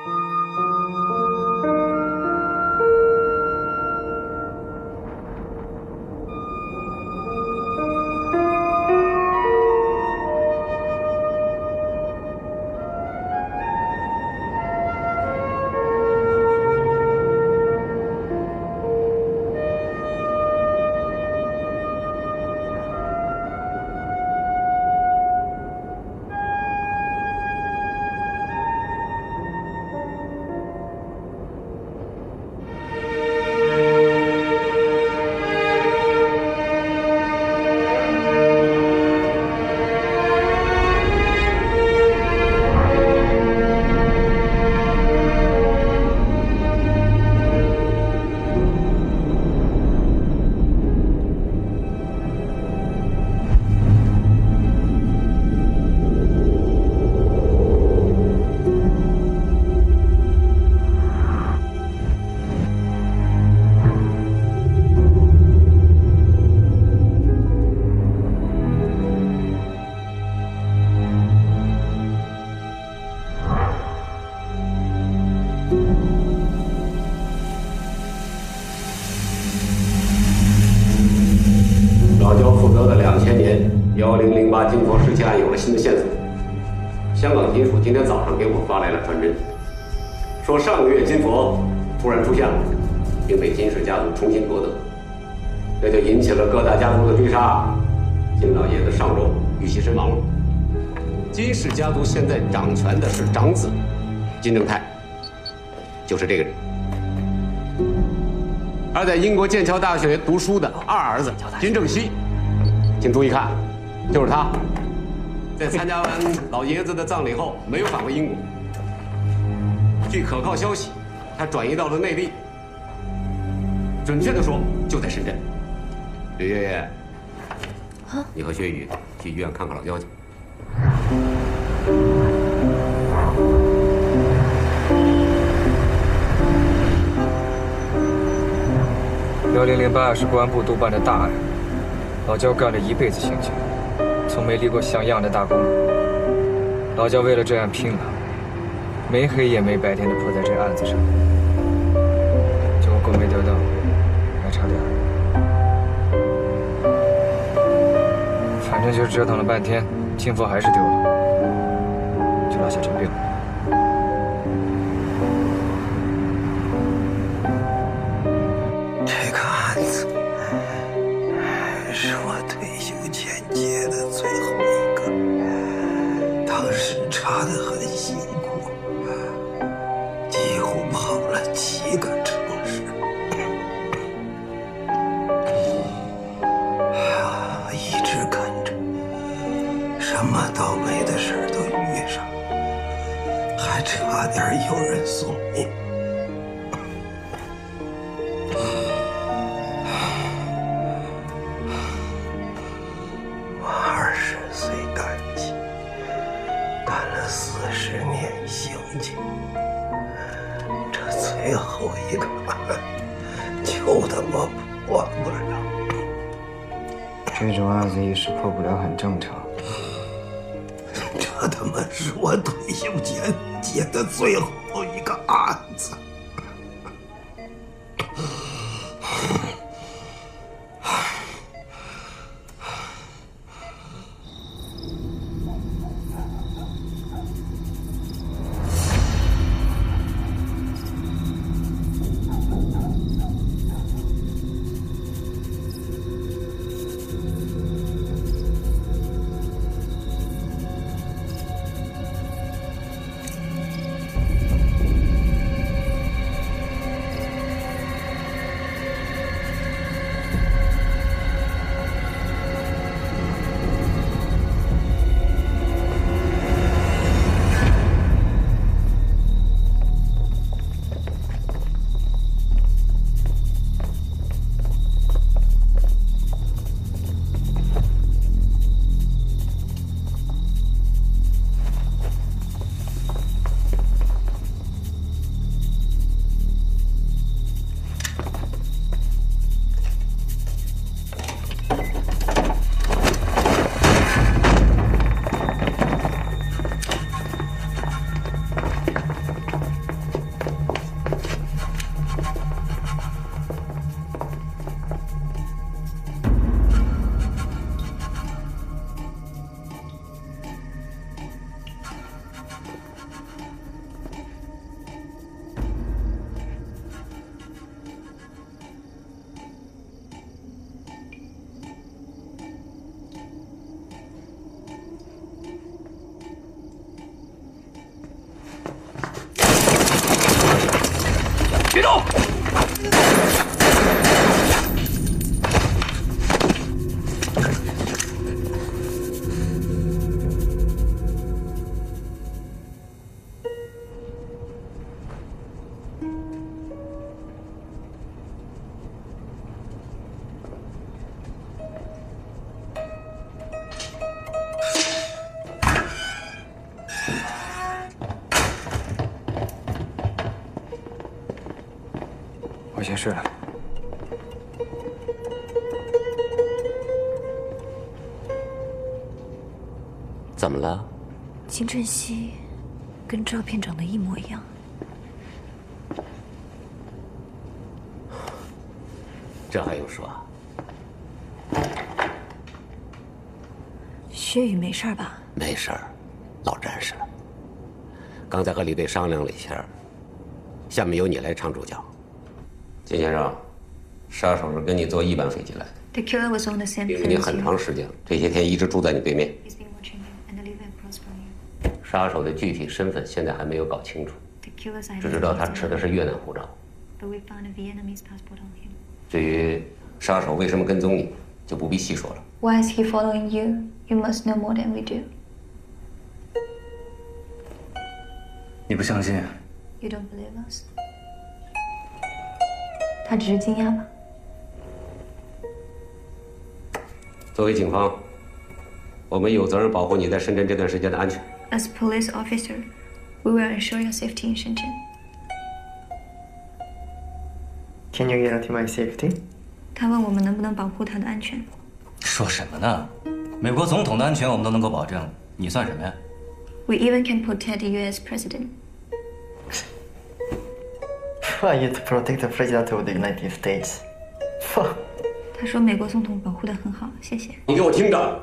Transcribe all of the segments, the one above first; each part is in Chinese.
1008金佛失窃案有了新的线索。香港金属今天早上给我发来了传真，说上个月金佛突然出现了，并被金氏家族重新夺得，这就引起了各大家族的追杀。金老爷子上周遇袭身亡了。金氏家族现在掌权的是长子金正泰，就是这个人。而在英国剑桥大学读书的二儿子金正熙，请注意看，就是他，在参加完老爷子的葬礼后，没有返回英国。据可靠消息，他转移到了内地，准确的说，就在深圳。吕月月，你和薛宇去医院看看老交情。 1008是公安部督办的大案，老焦干了一辈子刑警，从没立过像样的大功。老焦为了这案拼了，没黑夜没白天的扑在这案子上，结果功没得到，还差点。反正就是折腾了半天，金佛还是丢了，就落下这病了。 是我退休前接的最后一个，当时查得很辛苦，几乎跑了7个城市，一直跟着，什么倒霉的事都遇上，还差点有人送命。 最后一个就他妈破不了， 这种案子一时破不了很正常。 这他妈是我退休前接的最后一个案子。 我先睡了。 怎么了？ 金正熙跟照片长得一模一样。 这还用说？ 薛宇没事吧？ 没事儿，老战士了。刚才和李队商量了一下，下面由你来唱主角。金先生，杀手是跟你坐一班飞机来的。 The killer was on the same 盯着你很长时间了，这些天一直住在你对面。 He's been watching you and living across from you. 杀手的具体身份现在还没有搞清楚， The killer's 只知道他持的是越南护照。 But we found a Vietnamese passport on him. 至于杀手为什么跟踪你，就不必细说了。 Why is he following you? You must know more than we do. 你不相信？ You don't believe us? 他只是惊讶吧？ 作为警方，我们有责任保护你在深圳这段时间的安全。 As police officer, we will ensure your safety in Shenzhen. Can you guarantee my safety? 他问我们能不能保护他的安全。 说什么呢？美国总统的安全我们都能够保证，你算什么呀？ We even can protect the U.S. president. Who are you to protect the president of the United States? 他说美国总统保护得很好，谢谢。 你给我听着，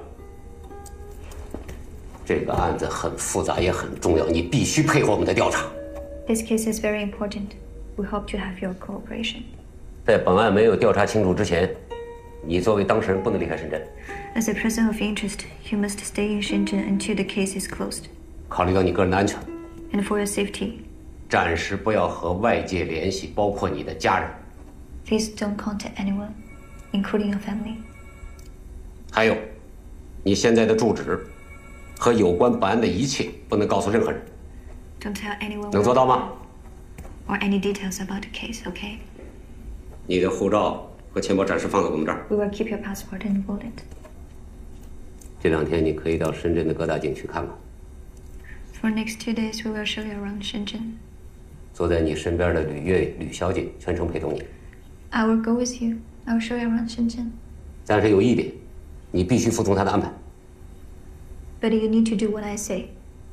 这个案子很复杂也很重要，你必须配合我们的调查。 This case is very important. We hope to have your cooperation. 在本案没有调查清楚之前，你作为当事人不能离开深圳。 As a person of interest, you must stay in Shenzhen until the case is closed. 考虑到你个人的安全， And for your safety, 暂时不要和外界联系，包括你的家人。 please don't contact anyone, including your family. 还有，你现在的住址和有关本案的一切不能告诉任何人。 Don't tell anyone. 能做到吗？ Or any details about the case, okay? 你的护照和钱包暂时放在我们这儿。 We will keep your passport and wallet. 这2天你可以到深圳的各大景区看看。 For next 2 days, we will show you around Shenzhen. 坐在你身边的吕小姐全程陪同你。 I will go with you. I will show you around Shenzhen. 但是有一点，你必须服从她的安排。 But you need to do what I say.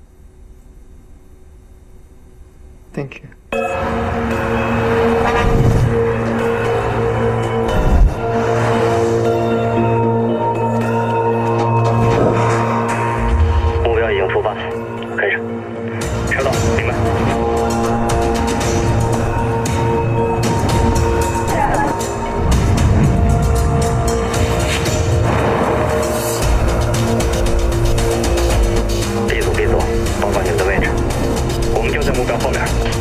Thank you. 目标已经出发，跟上，收到，明白。B组 B 组，报告你们的位置，我们就在目标后面。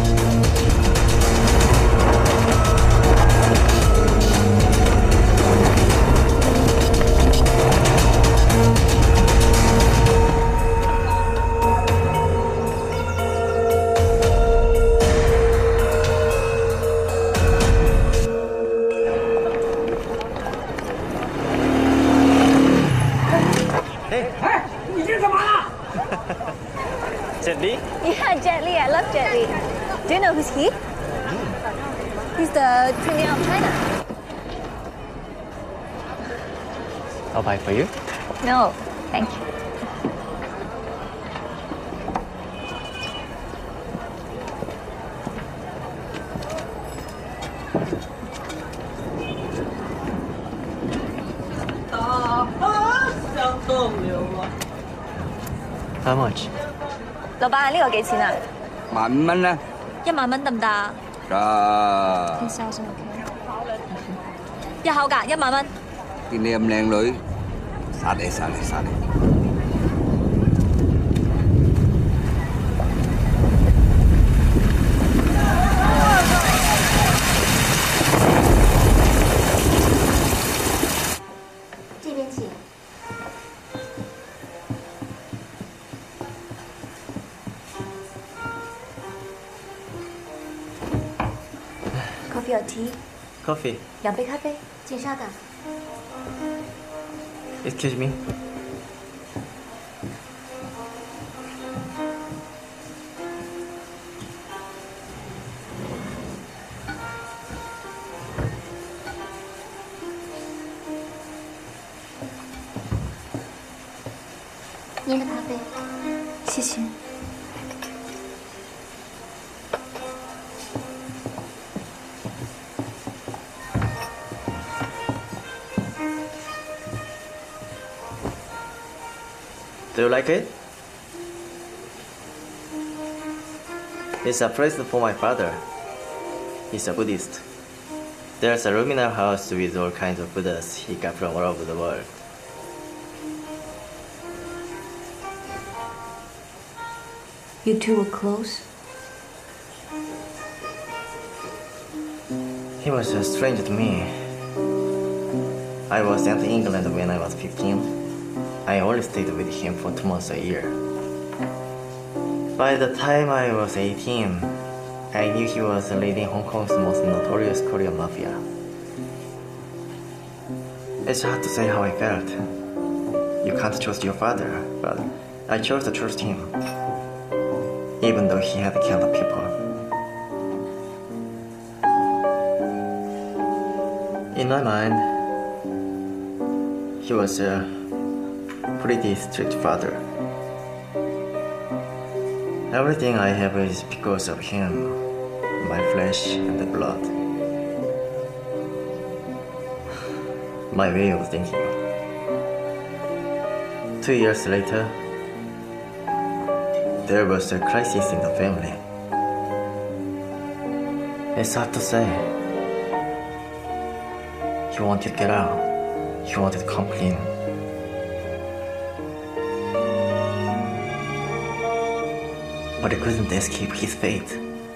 Yeah, Jae Hee. I love Jae Hee. Do you know who's he? He's the premier of China. I'll buy for you. No, thank you. How much? 老闆，呢個幾錢啊 15,000蚊啦。 ？1萬蚊得唔得啊？ 得。 1000, okay? 入口價1萬蚊。 見你咁靚女，殺你殺你殺你！ 這邊請。Coffee or tea? Coffee. 2杯咖啡，请稍等。 Excuse me. 您的咖啡。 谢谢。 Do you like it? It's a present for my father. He's a Buddhist. There's a room in our house with all kinds of Buddhas he got from all over the world. You two were close? He was a stranger to me. I was sent to England when I was 15. I only stayed with him for 2 months a year. By the time I was 18, I knew he was leading Hong Kong's most notorious Korean mafia. It's hard to say how I felt. You can't trust your father, but I chose to trust him, even though he had killed people. In my mind, he was a pretty strict father. Everything I have is because of him, my flesh and the blood. My way of thinking. 2 years later, there was a crisis in the family. It's hard to say. He wanted to get out. He wanted to come clean. But he couldn't escape his fate.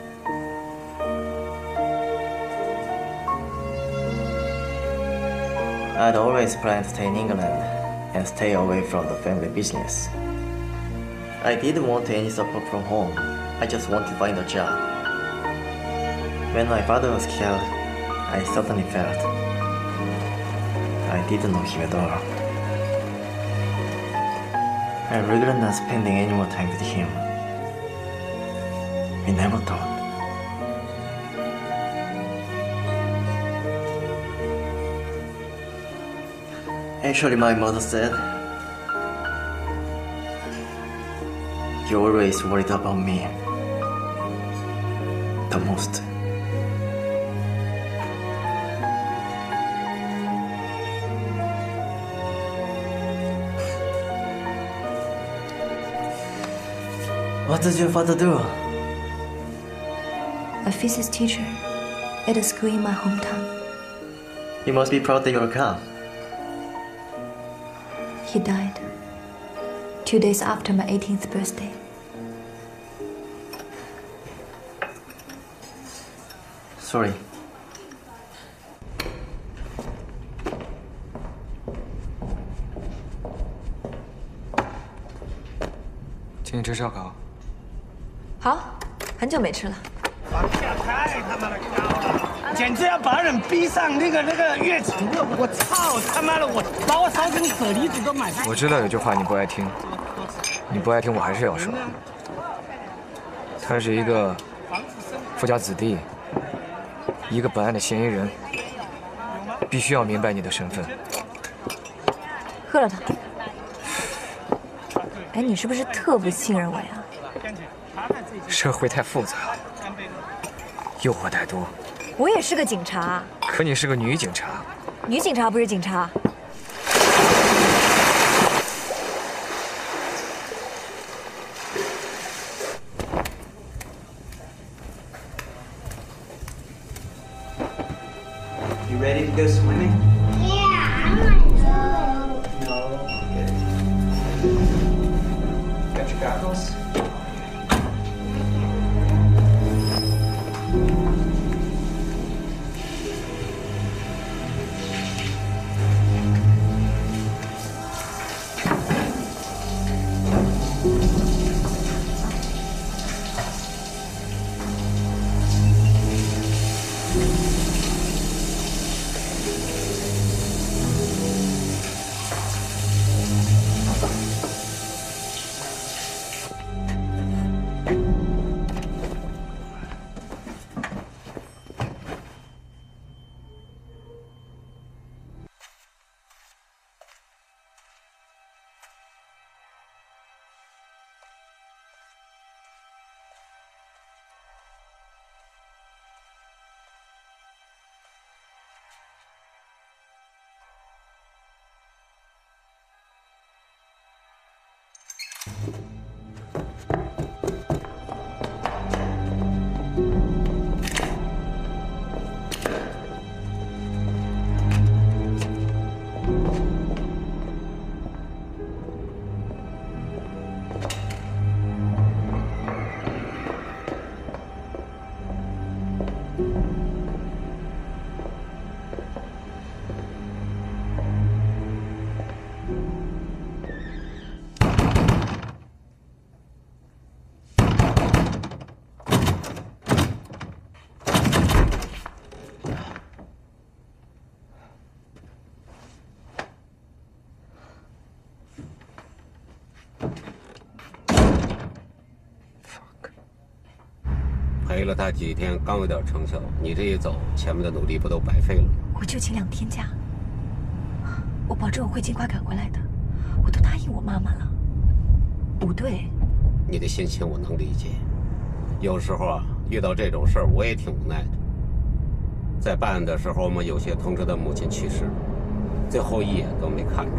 I'd always planned to stay in England and stay away from the family business. I didn't want any support from home. I just wanted to find a job. When my father was killed, I suddenly felt I didn't know him at all. I regret not spending any more time with him. We never talked. Actually, my mother said, "You always worried about me the most." What does your father do? A physics teacher at a school in my hometown. You must be proud that you're a cop. He died 2 days after my 18th birthday. Sorry. 请你吃烧烤。 好，很久没吃了。 房价太他妈的高了，简直要把人逼上那个月球了！我操他妈的，我把我烧成舍利子都买不起。 我知道有句话你不爱听，你不爱听，我还是要说。他是一个富家子弟，一个本案的嫌疑人，必须要明白你的身份。 喝了它。哎，你是不是特不信任我呀？ 社会太复杂，诱惑太多。 我也是个警察。 可你是个女警察。 女警察不是警察。 You ready to go swimming? Yeah, I want to go. No. Okay. Got your goggles? 陪了他几天，刚有点成效。你这一走，前面的努力不都白费了吗？ 我就请2天假，我保证我会尽快赶回来的。我都答应我妈妈了。不对， 你的心情我能理解。有时候啊，遇到这种事儿，我也挺无奈的。在办案的时候，我们有些同志的母亲去世了，最后一眼都没看着。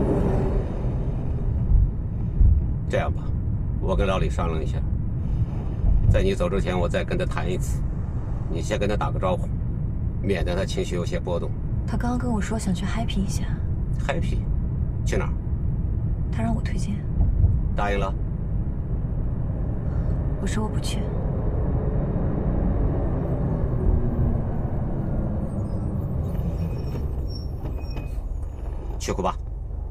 这样吧，我跟老李商量一下。 在你走之前，我再跟他谈一次，你先跟他打个招呼，免得他情绪有些波动。 他刚刚跟我说想去 happy 一下。 happy？ 去哪儿？ 他让我推荐。 答应了？ 我说我不去。 去古巴。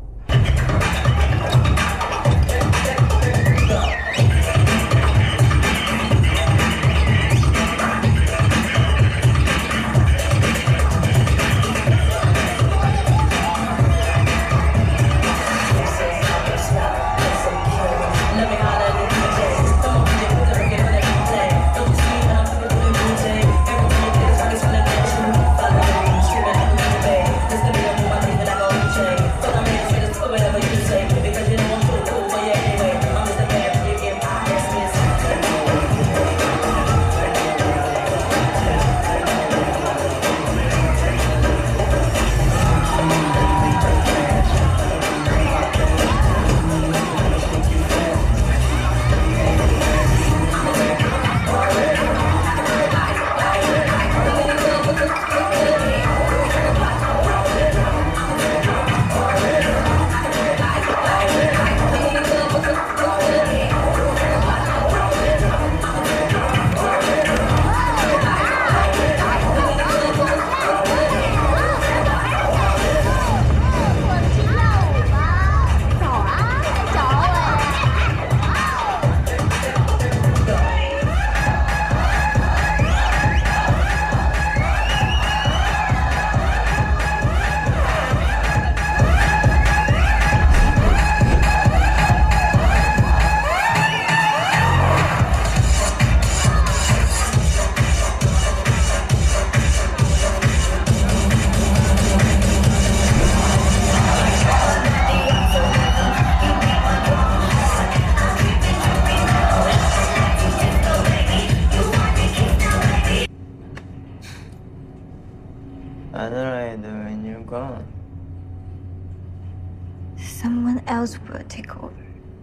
Someone else will take over,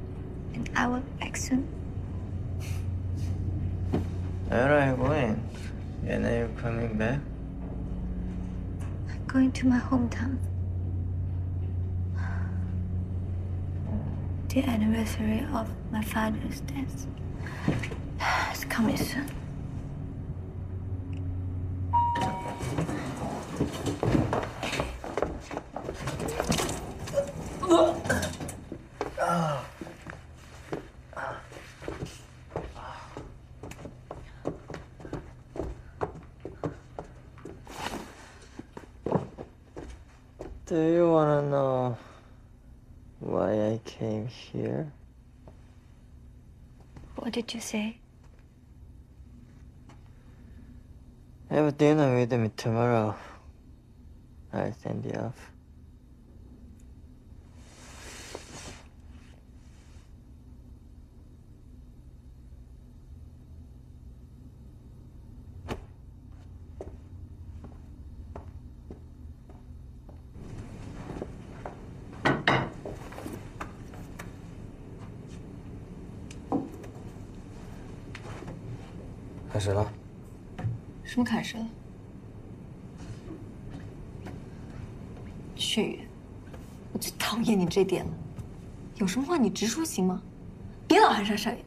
and I will be back soon. Where are you going? When are you coming back? I'm going to my hometown. The anniversary of my father's death is coming soon. Do you want to know why I came here? What did you say? Have dinner with me tomorrow. I'll send you off. 开始了。 什么开始了？血雨，我最讨厌你这点了。有什么话你直说行吗？别老含沙射影。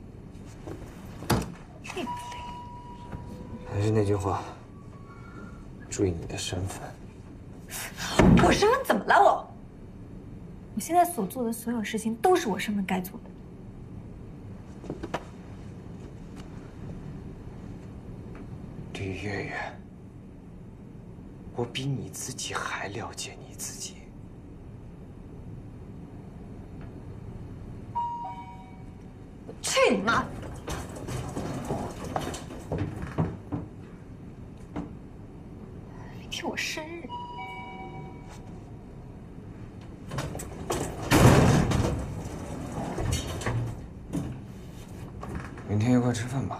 累不累？ 还是那句话，注意你的身份。 我身份怎么了？我现在所做的所有事情都是我身份该做的。 吕月月，我比你自己还了解你自己。 去你妈！ 天我生日。 明天一块吃饭吧。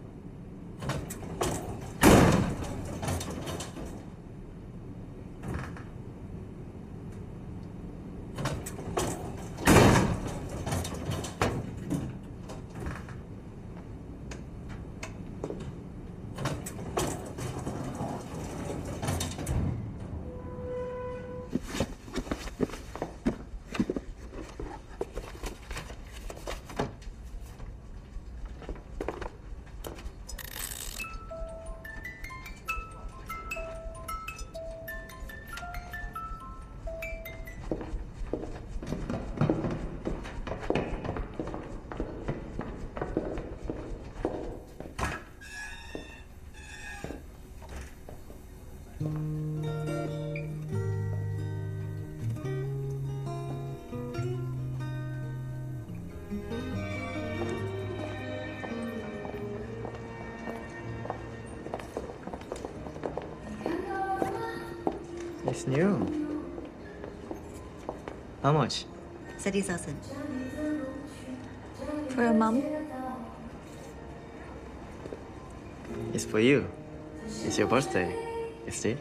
It's new. How much? 30,000. For your mom? It's for you. It's your birthday. You see?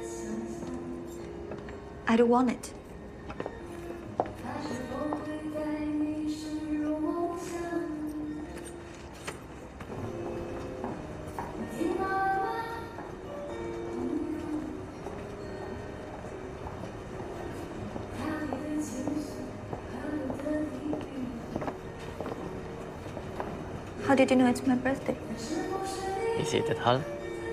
I don't want it. How did you know it's my birthday? Is it at all?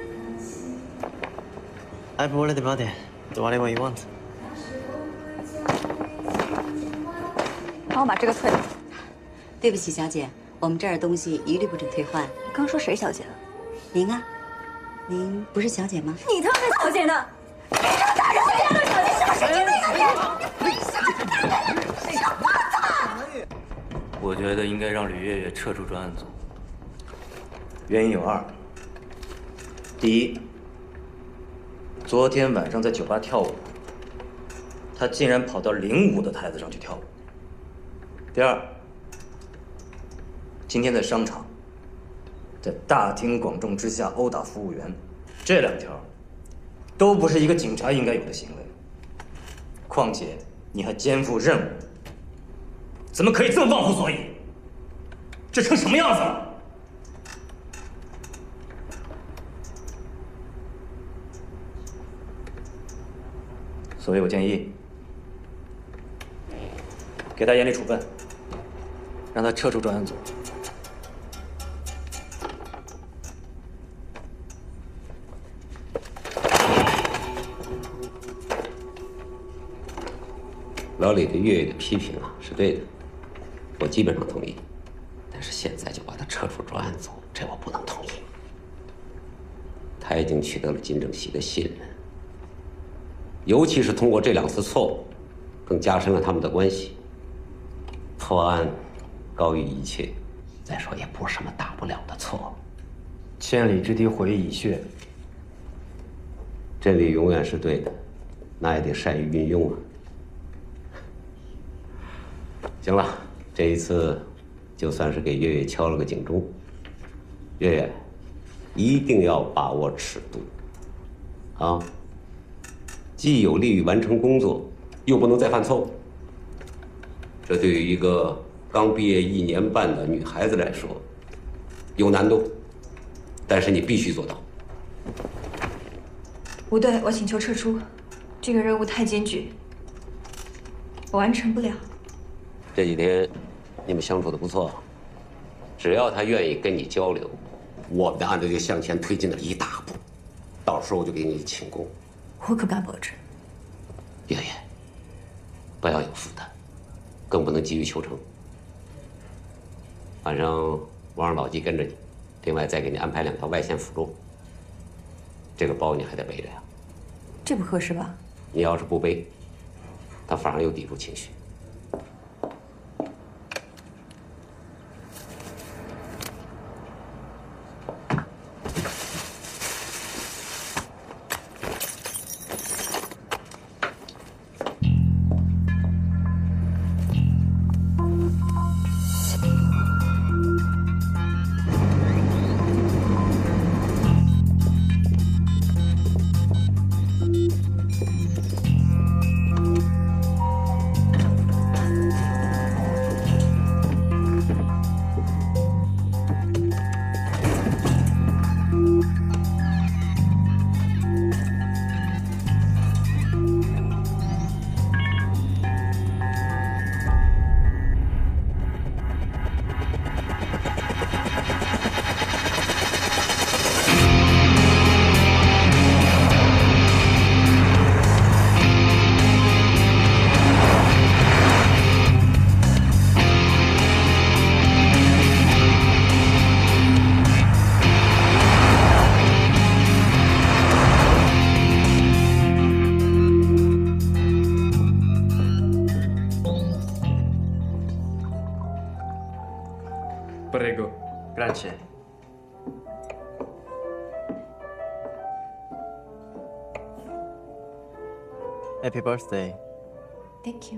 I've already bought it. Do whatever you want. 帮我把这个退了。 对不起，小姐，我们这儿的东西一律不准退换。 你刚说谁小姐了？ 您啊，您不是小姐吗？ 你他妈是小姐呢！你这个大人家的小姐是个神经病啊你！小胖子！ 我觉得应该让吕月月撤出专案组。 原因有二：第一，昨天晚上在酒吧跳舞，他竟然跑到05的台子上去跳舞；第二，今天在商场，在大庭广众之下殴打服务员，这两条都不是一个警察应该有的行为。况且你还肩负任务，怎么可以这么忘乎所以？这成什么样子了？ 所以我建议，给他严厉处分，让他撤出专案组。 老李对月月的批评啊是对的，我基本上同意。但是现在就把他撤出专案组，这我不能同意。他已经取得了金正熙的信任。 尤其是通过这2次错误，更加深了他们的关系。破案高于一切，再说也不是什么大不了的错。 千里之堤，毁于蚁穴。 真理永远是对的，那也得善于运用啊。行了，这一次就算是给月月敲了个警钟。月月，一定要把握尺度，啊！ 既有利于完成工作，又不能再犯错误。这对于一个刚毕业1年半的女孩子来说，有难度，但是你必须做到。 不对，我请求撤出，这个任务太艰巨，我完成不了。 这几天你们相处的不错，只要他愿意跟你交流，我们的案子就向前推进了一大步。到时候我就给你请功。 我可敢保证， 月月，不要有负担，更不能急于求成。晚上我让老纪跟着你，另外再给你安排2条外线辅助。这个包你还得背着呀。 这不合适吧？ 你要是不背，他反而有抵触情绪。 Happy birthday. Thank you.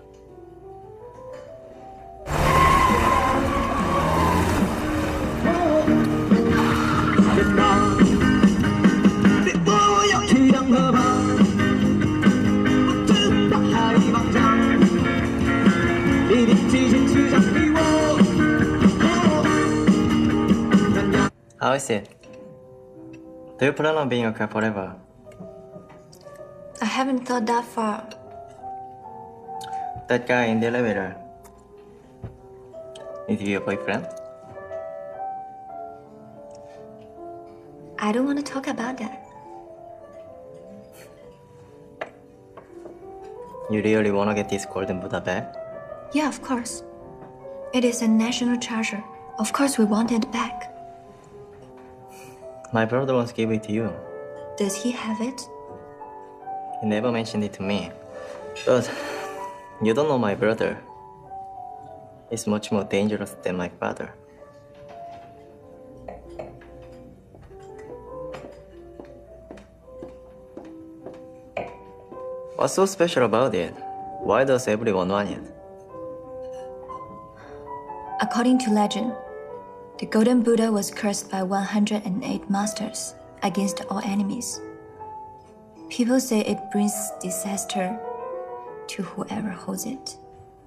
How is it? Do you plan on being a cat forever? I haven't thought that far. That guy in the elevator. Is he your boyfriend? I don't want to talk about that. You really want to get this golden Buddha back? Yeah, of course. It is a national treasure. Of course we want it back. My brother wants to give it to you. Does he have it? He never mentioned it to me. But you don't know my brother. He's much more dangerous than my father. What's so special about it? Why does everyone want it? According to legend, the Golden Buddha was cursed by 108 masters against all enemies. People say it brings disaster to whoever holds it.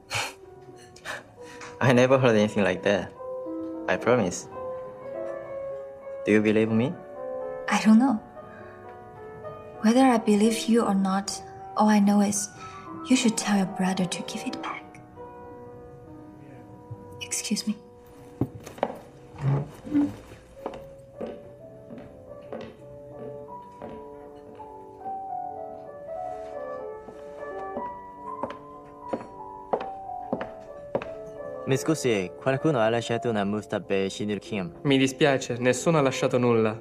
I never heard anything like that. I promise. Do you believe me? I don't know. Whether I believe you or not, all I know is you should tell your brother to give it back. Excuse me. Mi scusi, qualcuno ha lasciato una busta per signor Kim? Mi dispiace, nessuno ha lasciato nulla.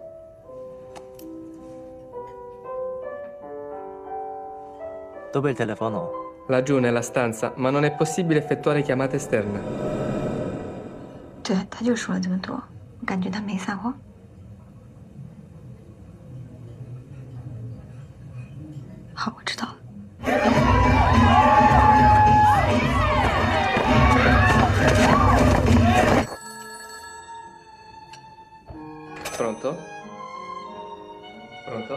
Dove il telefono? Laggiù nella stanza, ma non è possibile effettuare chiamate esterne. 对，他就说了这么多，我感觉他没撒谎。好，我知道了。 Pronto? Pronto?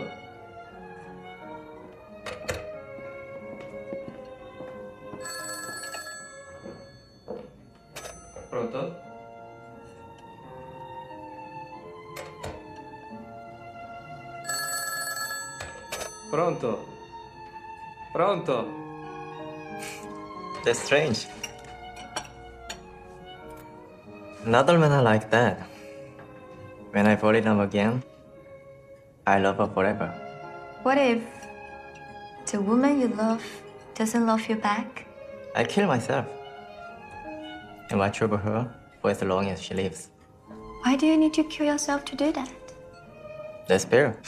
Pronto? Pronto? Pronto? That's strange. Another man are like that. When I fall in love again, I love her forever. What if the woman you love doesn't love you back? I kill myself. And I trouble her for as long as she lives. Why do you need to kill yourself to do that? That's fair.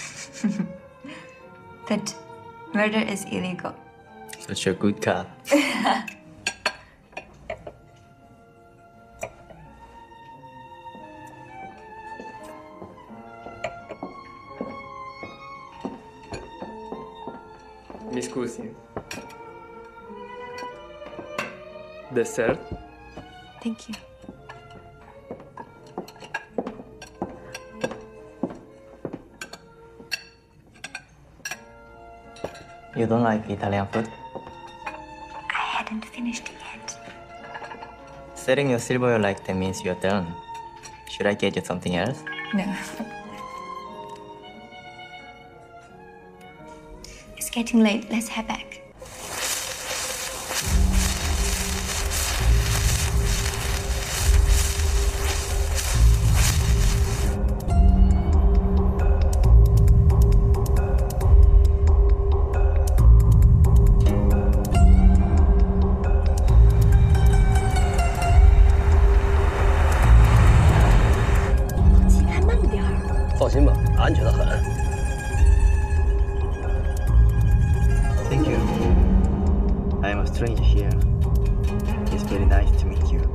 But murder is illegal. Such a good cop. Mi scusi. Dessert? Thank you. You don't like Italian food? I hadn't finished yet. Setting your silverware like that means you're done. Should I get you something else? No. It's getting late. Let's head back. Thank you. I am a stranger here. It's very nice to meet you.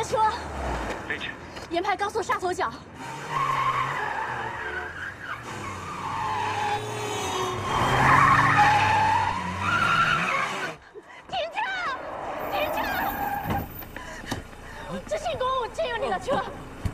的车，沿派高速杀左脚。停车！停车！这是公务，这有你的车。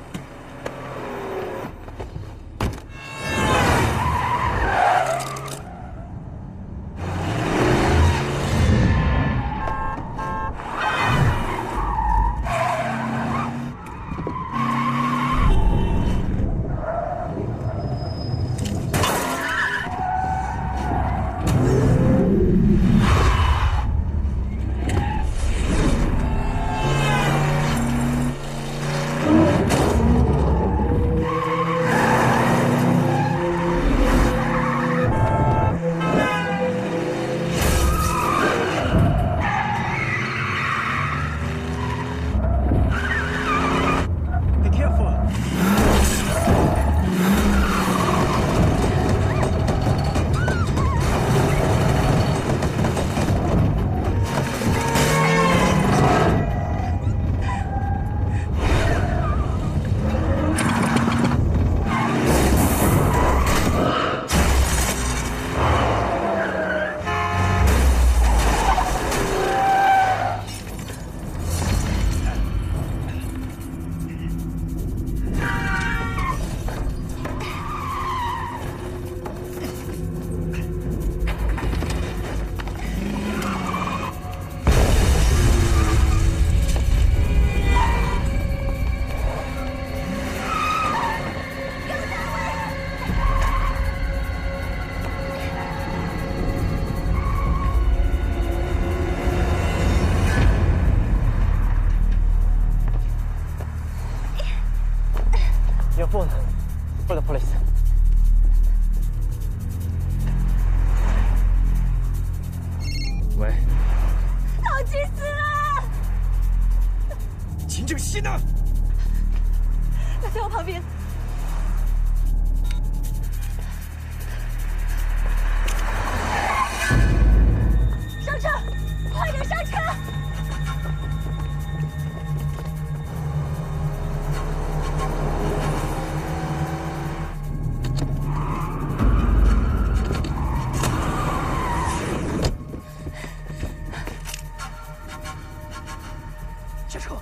phone for the police. 喂， 好气死了！ 秦正熙呢？ 他在我旁边。上车，快点上车！ 下车。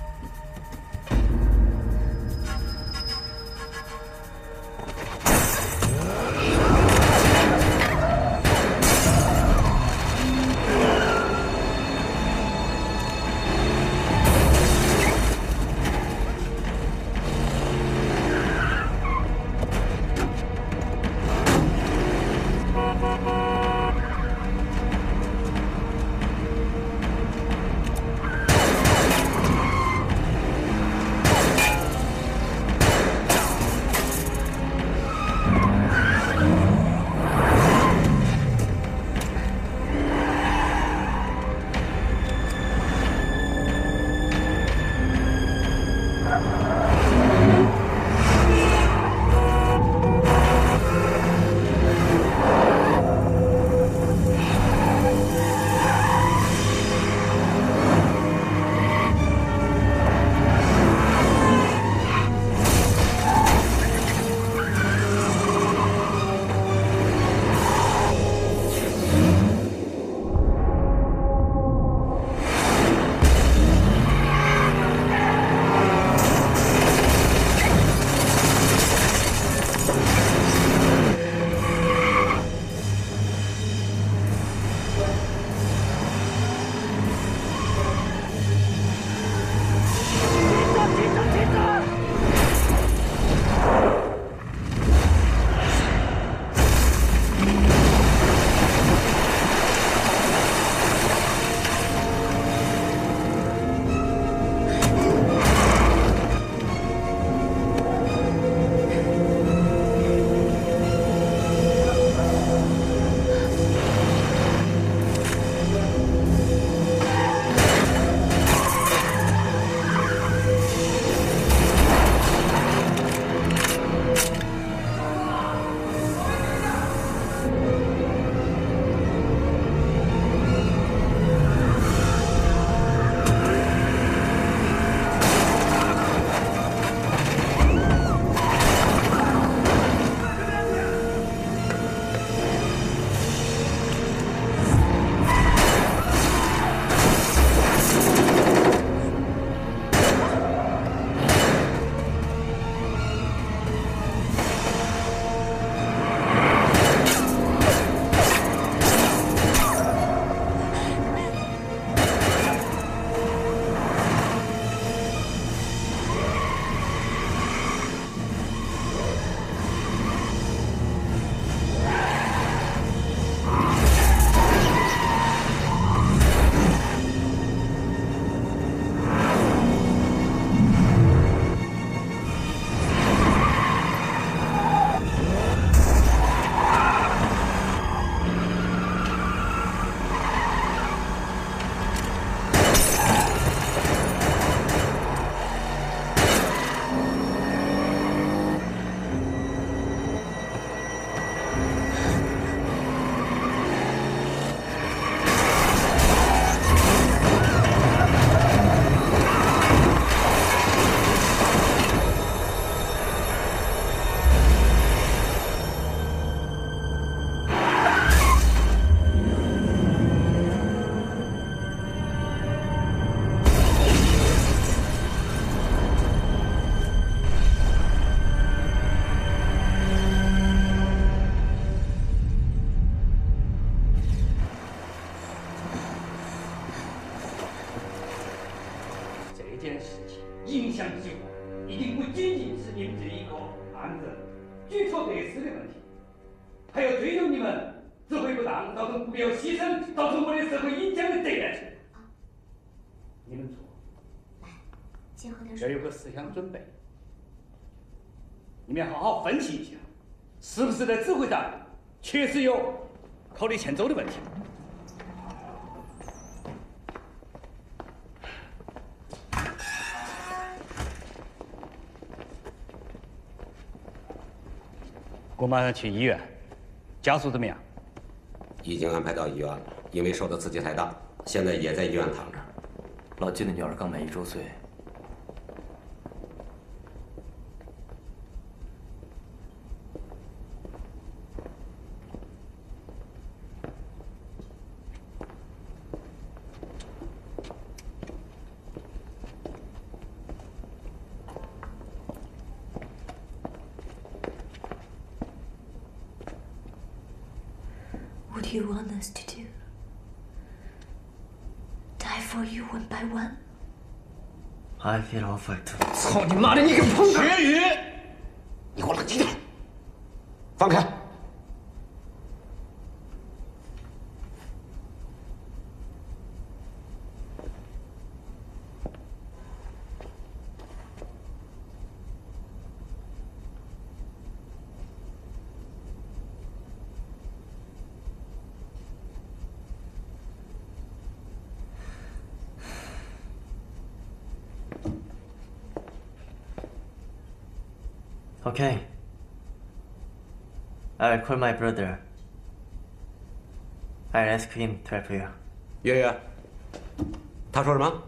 一定不仅仅是你们这一个案子举措得失的问题，还要追究你们指挥不当，造成不必要牺牲，造成我的社会影响的责任。你们错， 先喝点水。 要有个思想准备。你们要好好分析一下，是不是在指挥上确实有考虑欠周的问题。我马上去医院，家属怎么样？ 已经安排到医院了，因为受的刺激太大，现在也在医院躺着。 老金的女儿刚满1周岁。 What do you want us to do? Die for you one by one? I feel offered to. 操你妈的！你个碰学语！你给我冷静点！放开！ Okay. I'll call my brother. I'll ask him to help you. 月月，他说什么？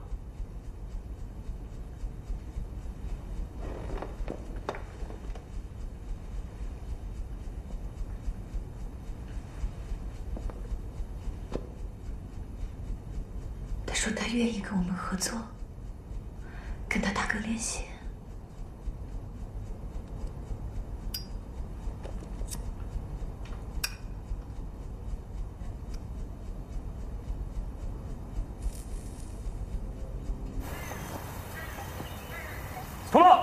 他说他愿意跟我们合作，跟他大哥联系。 通报，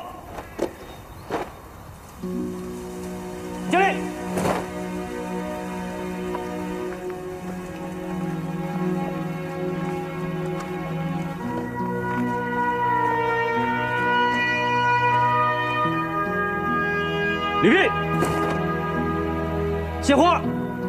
经理。吕斌，谢花。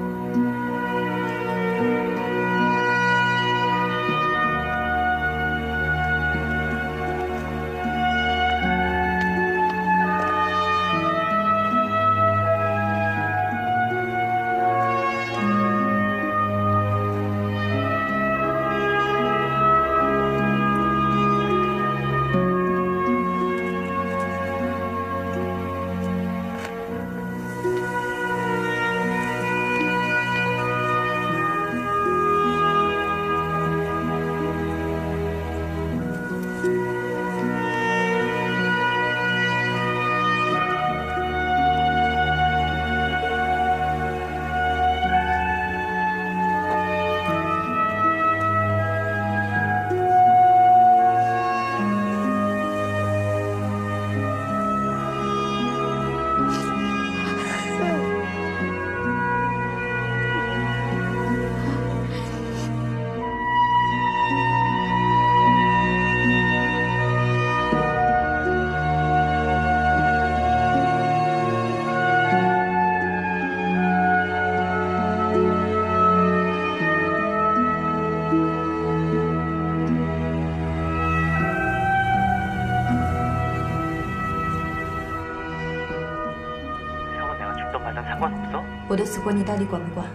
我的死活你到底管不管？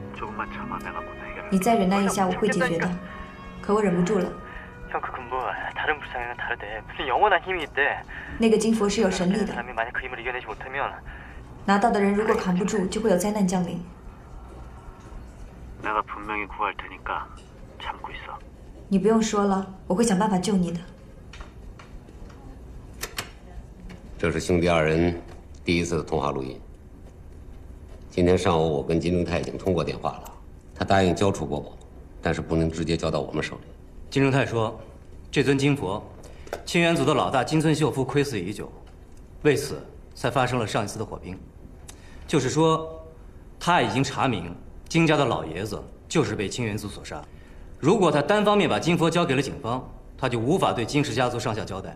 你再忍耐一下，我会解决的。可我忍不住了。那个金佛是有神力的，拿到的人如果扛不住，就会有灾难降临。你不用说了，我会想办法救你的。 这是兄弟二人第一次的通话录音。今天上午我跟金正泰已经通过电话了，他答应交出国宝，但是不能直接交到我们手里。 金正泰说，这尊金佛清源组的老大金村秀夫亏死已久，为此才发生了上一次的火拼。就是说，他已经查明金家的老爷子就是被清源组所杀。如果他单方面把金佛交给了警方，他就无法对金氏家族上下交代。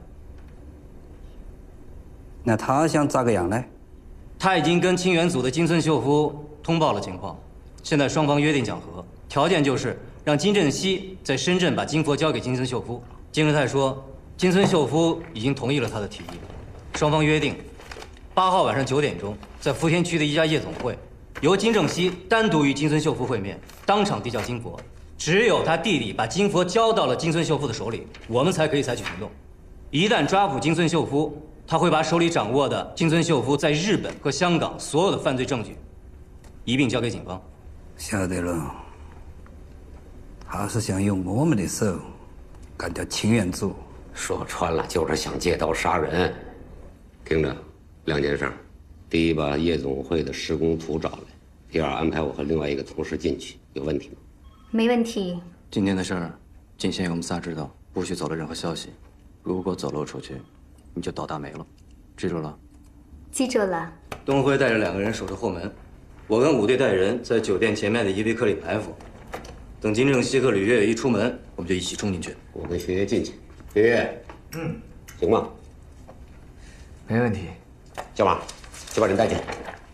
那他想咋个样呢？ 他已经跟清源组的金村秀夫通报了情况，现在双方约定讲和，条件就是让金正熙在深圳把金佛交给金村秀夫。金正泰说，金村秀夫已经同意了他的提议，双方约定8号晚上9点钟，在福田区的一家夜总会，由金正熙单独与金村秀夫会面，当场递交金佛。只有他弟弟把金佛交到了金村秀夫的手里，我们才可以采取行动。一旦抓捕金村秀夫，他会把手里掌握的金村秀夫在日本和香港所有的犯罪证据一并交给警方。 晓得了，他是想用我们的手干掉清源组。 说穿了就是想借刀杀人。听着，2件事：第一，把夜总会的施工图找来；第二，安排我和另外一个同事进去。有问题吗？ 没问题。 今天的事儿，仅限于我们仨知道，不许走漏任何消息。如果走漏出去，你就倒大霉了，记住了？ 记住了。 东辉带着2个人守着后门，我跟5队带人在酒店前面的依维柯里埋伏。等金正熙和吕月月一出门，我们就一起冲进去。 我跟学爷进去。学爷，行吗？ 没问题。 小马，去把人带进。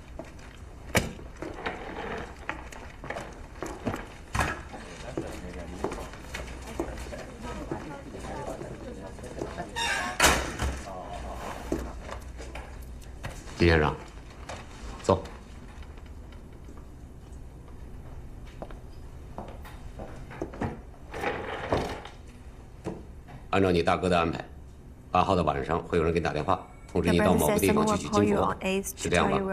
金先生，走。按照你大哥的安排，8号的晚上会有人给你打电话，通知你到某个地方去取金佛，是这样吧？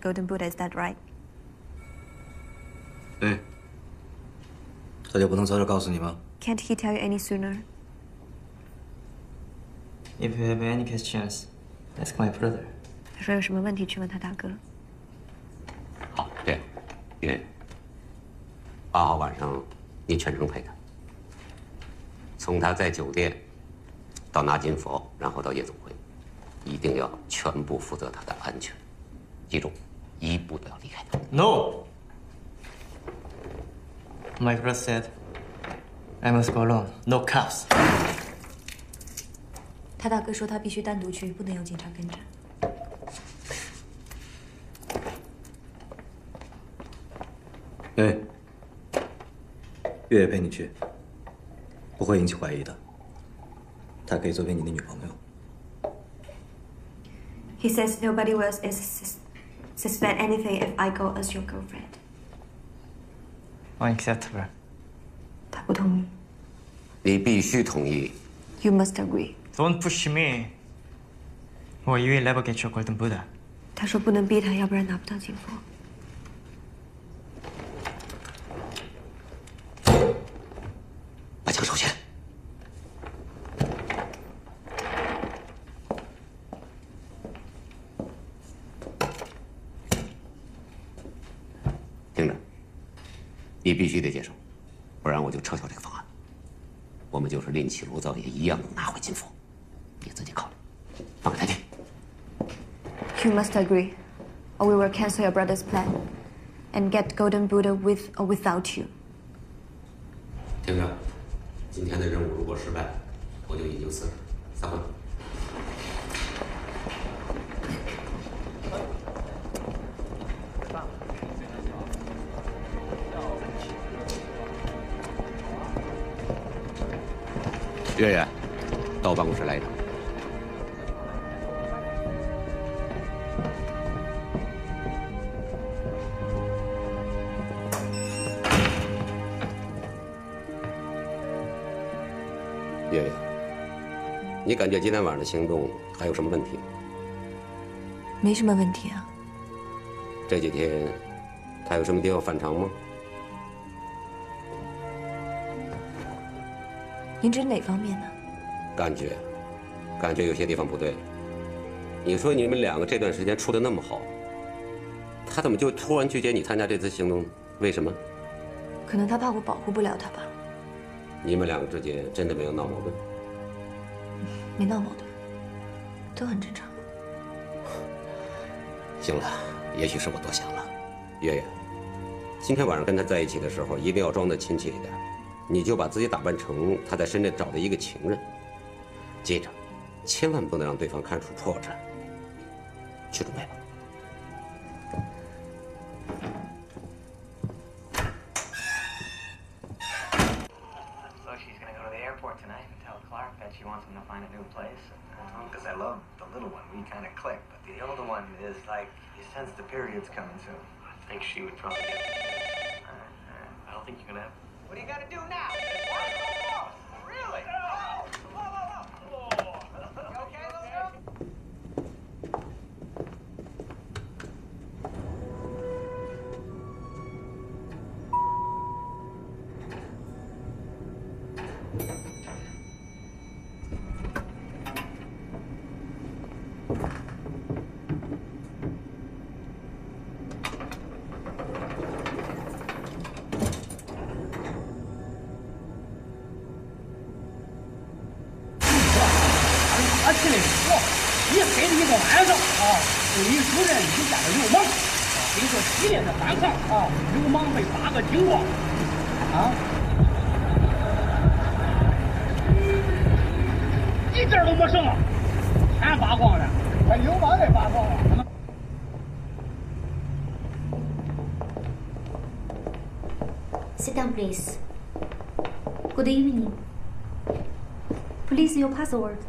哎，他就不能早点告诉你吗 Can't he tell you any sooner? If you have any questions, ask my brother. 他说有什么问题去问他大哥。 好，这样，月8号晚上你全程陪他，从他在酒店到拿金佛，然后到夜总会，一定要全部负责他的安全，记住，一步都要离开他。 No. My brother said, I must go alone. No cops. 他大哥说他必须单独去，不能有警察跟着。 哎，月月陪你去，不会引起怀疑的。她可以作为你的女朋友。 He says nobody will suspect anything if I go as your girlfriend. Unacceptable. 他不同意。 你必须同意。 You must agree. Don't push me, or you will never get your golden Buddha. 他说不能逼他，要不然拿不到金佛。 把枪收起来。听着，你必须得接受，不然我就撤销这个方案。我们就是另起炉灶，也一样能拿回金佛。你自己考虑，放开他去。 You must agree, or we will cancel your brother's plan, and get golden Buddha with or without you. 听着，今天的任务如果失败，我就引咎辞职。散会。月月，到我办公室来一趟。月月，你感觉今天晚上的行动还有什么问题吗？ 没什么问题啊。 这几天他有什么地方反常吗？ 您指哪方面呢？ 感觉有些地方不对。你说你们2个这段时间处得那么好，他怎么就突然拒绝你参加这次行动？为什么？ 可能他怕我保护不了他吧。 你们2个之间真的没有闹矛盾？ 没闹矛盾，都很正常。 行了，也许是我多想了。月月，今天晚上跟他在一起的时候，一定要装得亲切一点。你就把自己打扮成他在深圳找的一个情人，接着，千万不能让对方看出破绽。去准备吧。 She wants him to find a new place. Because I love the little one. We kind of click. But the older one is like, he senses the period's coming soon. I think she would probably get it. I don't think you're going to have... What do you got to do now? Really? Whoa, whoa, whoa. You okay, little girl? 气里说，一黑的一个晚上啊，李主任一家的流氓，经过激烈的反抗啊，流氓被8个警官啊，一点都没剩啊，全扒光了，把流氓给扒光了。 Sit down, please. Good evening. Please, your password.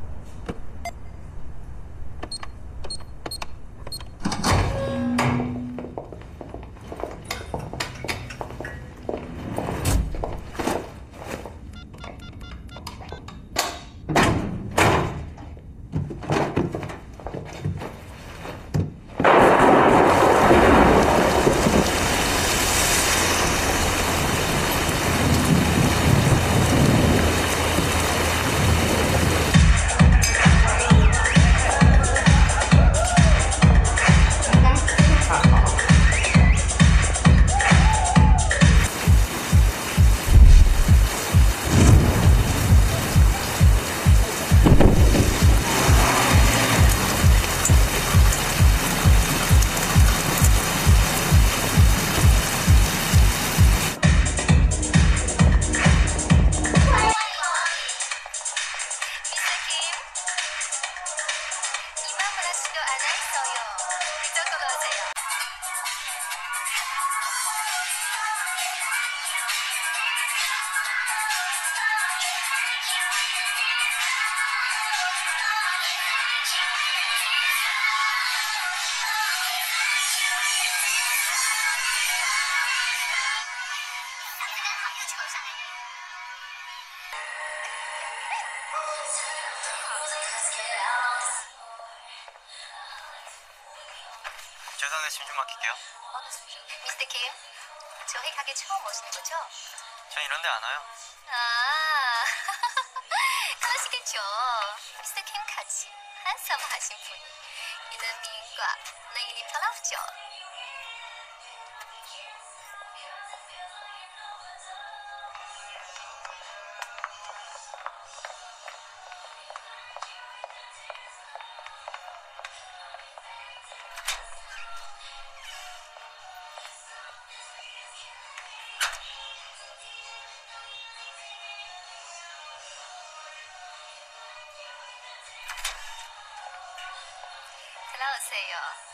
죄송해요, 짐 좀 맡길게요. 미스터 킴, 저희 가게 처음 오시는 거죠? 전 이런 데 안 와요. 아, 그러시겠죠. 미스터 킴 같이 한섬하신 분이 이는민과 레인이 편하죠. 들어오세요.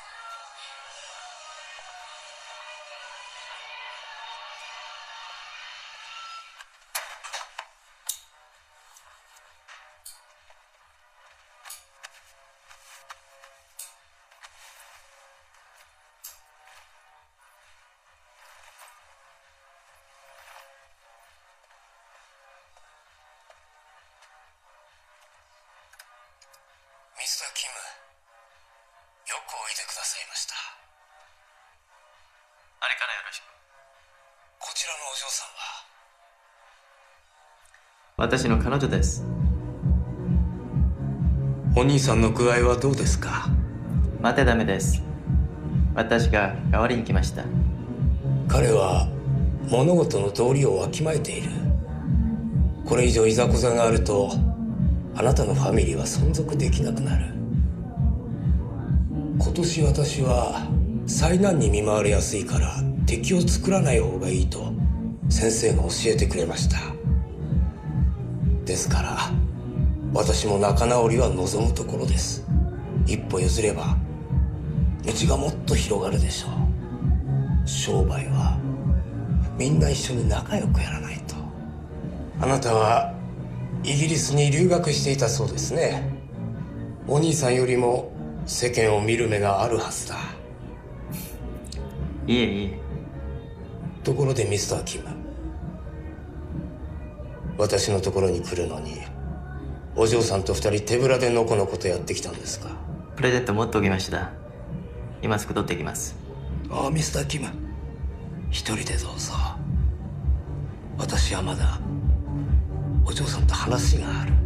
미스터 킴, よくおいでくださいました。 あれからよろしく。 こちらのお嬢さんは私の彼女です。 お兄さんの具合はどうですか？ 待てダメです。私が代わりに来ました。 彼は物事の道理をわきまえている。これ以上いざこざがあるとあなたのファミリーは存続できなくなる。今年私は災難に見舞われやすいから敵を作らない方がいいと先生が教えてくれました。ですから私も仲直りは望むところです。一歩譲れば道がもっと広がるでしょう。商売はみんな一緒に仲良くやらないと。あなたはイギリスに留学していたそうですね。お兄さんよりも世間を見る目があるはずだ。 いえいえ。 ところでミスター・キム、私のところに来るのにお嬢さんと二人手ぶらでのこのことやってきたんですか？ プレゼント持っておきました。今すぐ取ってきます。 ああ、ミスター・キム、一人でどうぞ。私はまだお嬢さんと話がある。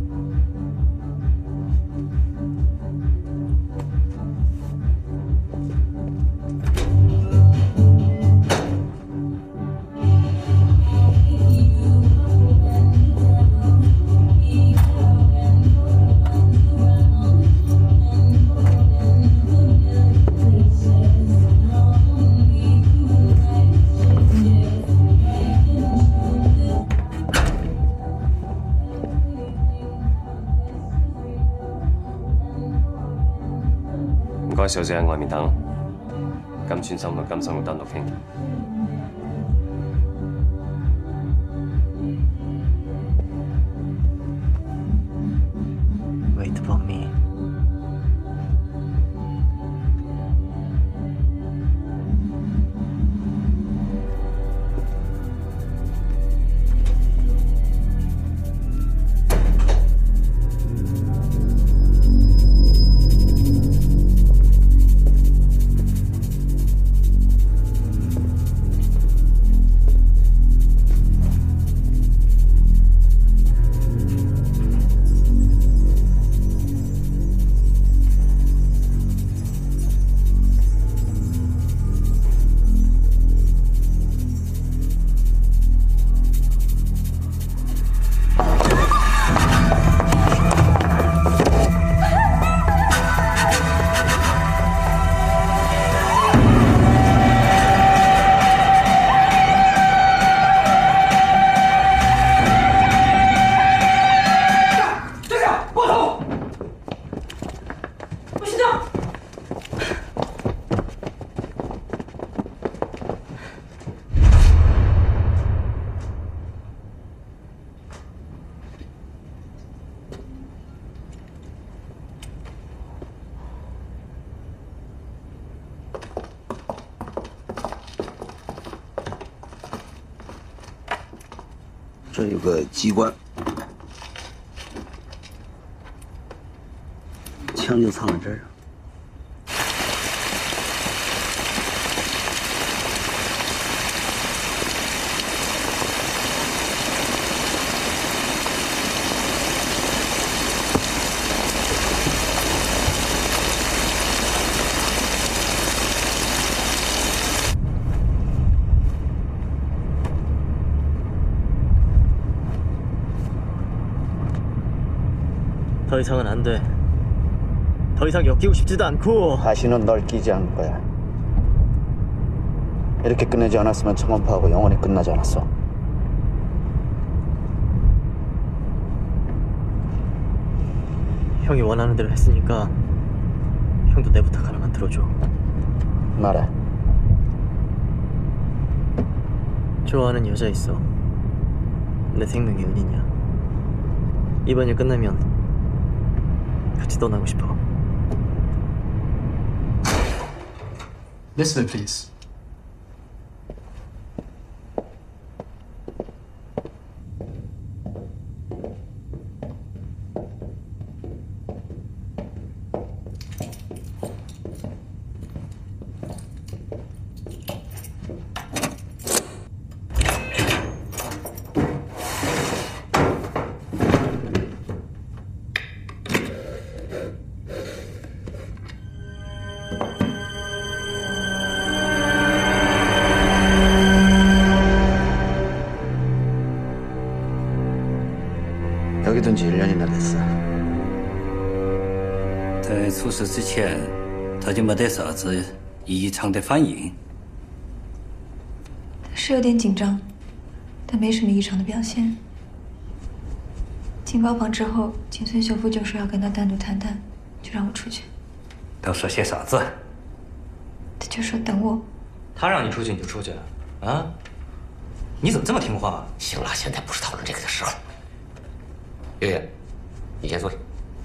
唔該，小姐喺外面等。咁專心同金生會單獨傾。 Wait for me。 这有个机关，枪就藏在这儿。 더 이상은 안 돼. 더 이상 엮이고 싶지도 않고. 다시는 널 끼지 않을 거야. 이렇게 끝내지 않았으면 청원파하고 영원히 끝나지 않았어. 형이 원하는 대로 했으니까 형도 내 부탁 하나만 들어줘. 말해. 좋아하는 여자 있어. 내 생명의 은인이야. 이번 일 끝나면 같이 떠나고 싶어. This way, please. 여기 둔 지 1년이나 됐어. 出事之前，他就没得啥子异常的反应。 他是有点紧张，但没什么异常的表现。进包房之后，金村秀夫就说要跟他单独谈谈，就让我出去。 都说些啥子？ 他就说等我。 他让你出去你就出去，啊？你怎么这么听话？ 行了，现在不是讨论这个的时候。月月，你先坐下。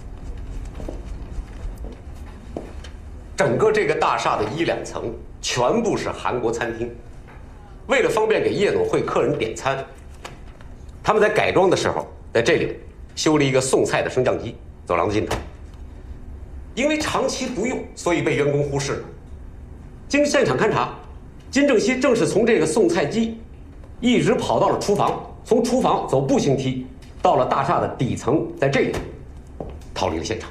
整个这个大厦的1、2层全部是韩国餐厅。为了方便给夜总会客人点餐，他们在改装的时候，在这里修了一个送菜的升降机，走廊的尽头。因为长期不用，所以被员工忽视了。经现场勘查，金正熙正是从这个送菜机一直跑到了厨房，从厨房走步行梯到了大厦的底层，在这里逃离了现场。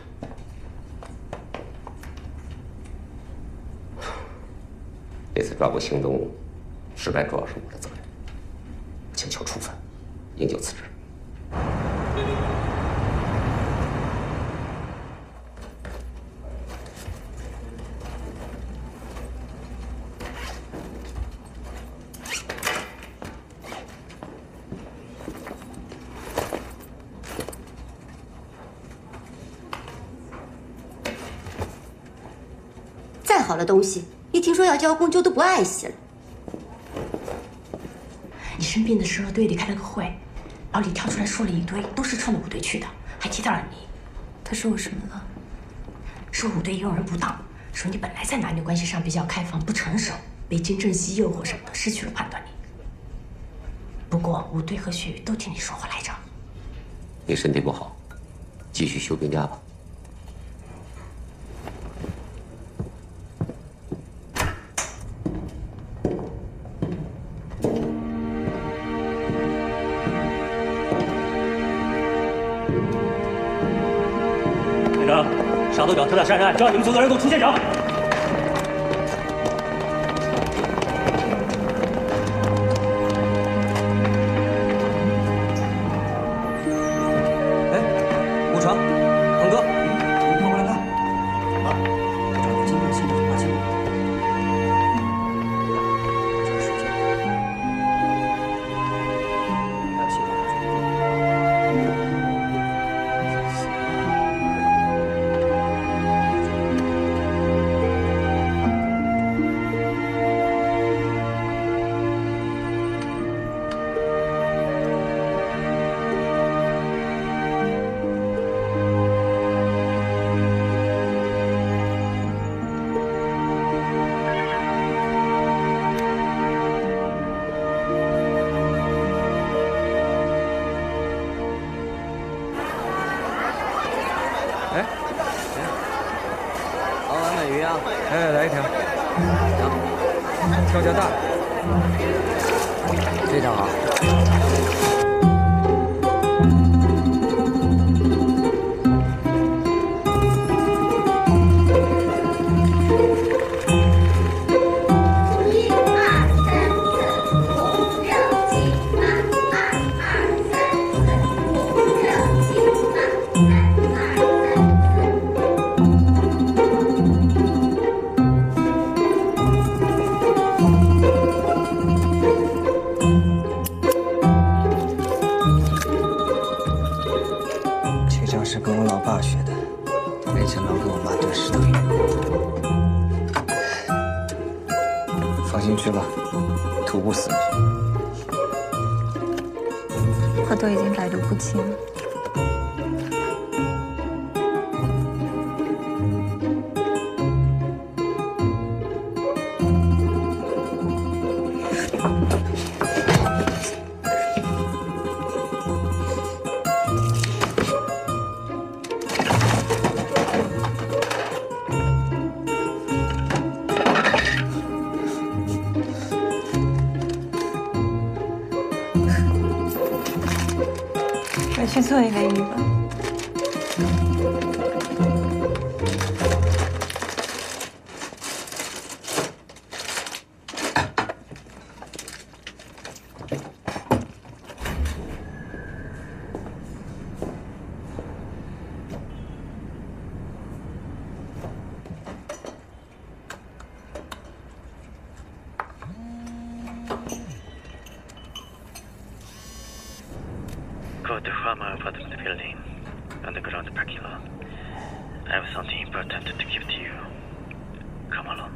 这次抓捕行动失败，主要是我的责任，请求处分，应就辞职。 再好的东西，一听说要交工就都不爱惜了。 你生病的时候队里开了个会，老李跳出来说了一堆，都是冲着部队去的，还提到了你。 他说我什么了？ 说部队用人不当，说你本来在男女关系上比较开放不成熟，被金正熙诱惑什么的，失去了判断力。不过伍队和雪雨都替你说话来着。 你身体不好，继续休病假吧。 连长，沙头角特大杀人案，只要你们所有人给我出现场。 来一条，跳加大， 这张啊。 去吧，徒步死。 我都已经百毒不侵了。去做一个鱼吧。 front of the building, underground parking lot. I have something important to give to you. Come along.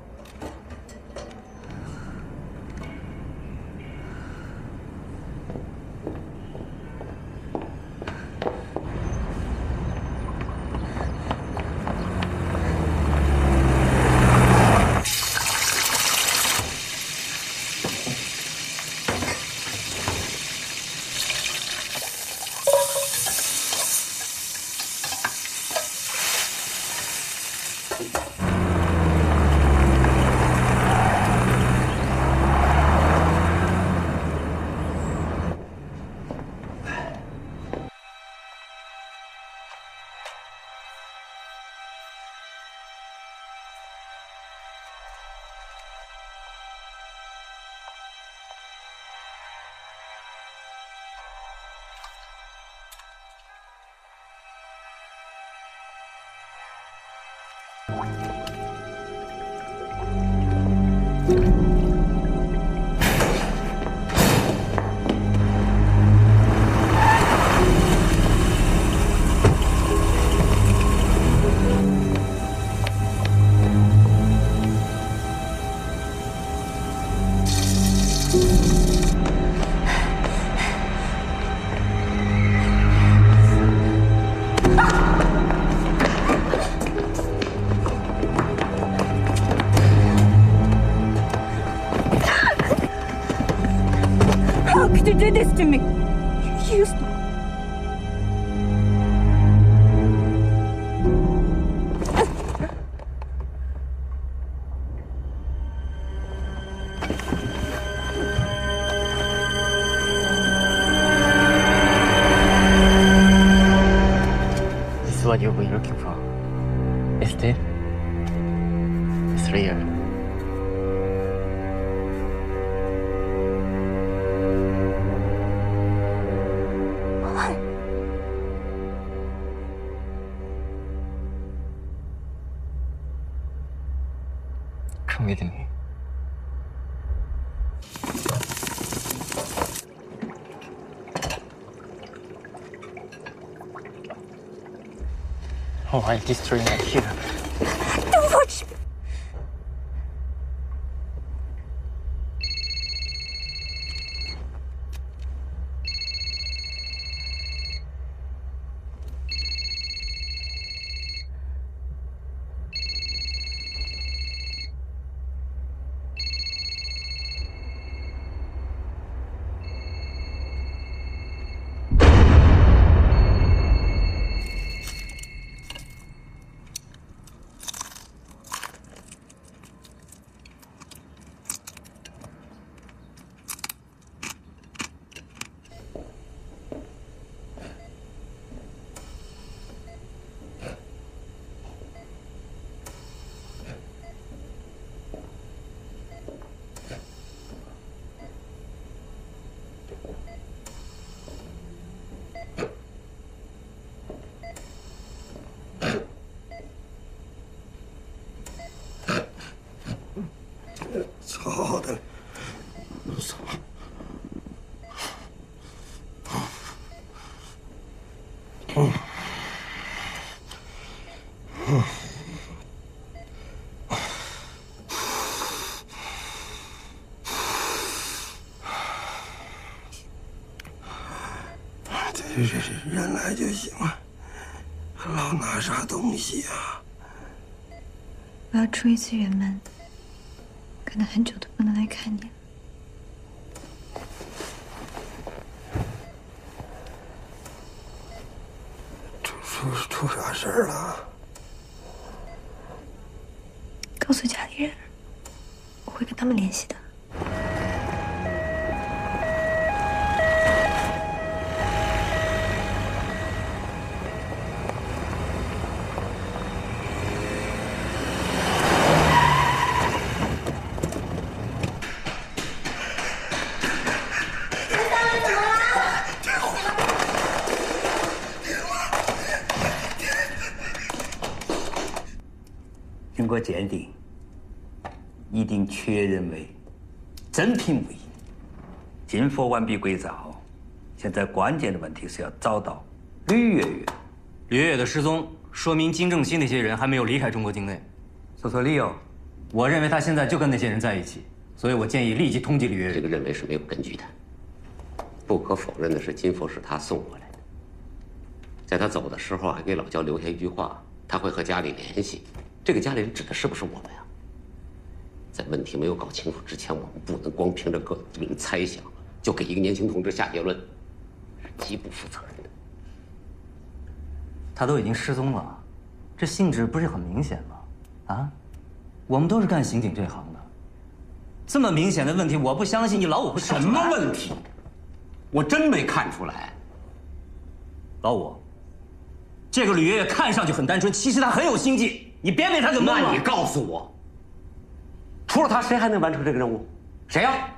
You did this to me. You used me. This is what you've been looking for. Isn't it? It's real. Come with me. Oh, I'll destroy it here. Don't watch me. 操的！操！这人来就行了，老拿啥东西啊？ 我要出一次远门，可能很久都不能来看你了。 出啥事儿了？ 告诉家里人，我会跟他们联系的。 经过鉴定，一定确认为真品无疑，金佛完璧归赵。现在关键的问题是要找到吕月月， 吕月月的失踪，说明金正熙那些人还没有离开中国境内。 说说理由。 我认为他现在就跟那些人在一起，所以我建议立即通缉吕月月。 这个认为是没有根据的。不可否认的是，金佛是他送过来的。在他走的时候，还给老焦留下一句话：他会和家里联系。这个家里人指的是不是我们呀？在问题没有搞清楚之前，我们不能光凭着个人猜想就给一个年轻同志下结论，是极不负责任的。 他都已经失踪了，这性质不是很明显吗？啊，我们都是干刑警这行的，这么明显的问题，我不相信你老五会什么问题？我真没看出来。 老五，这个吕月月看上去很单纯，其实她很有心计，你别被她给蒙了。 那你告诉我，除了她，谁还能完成这个任务？谁呀？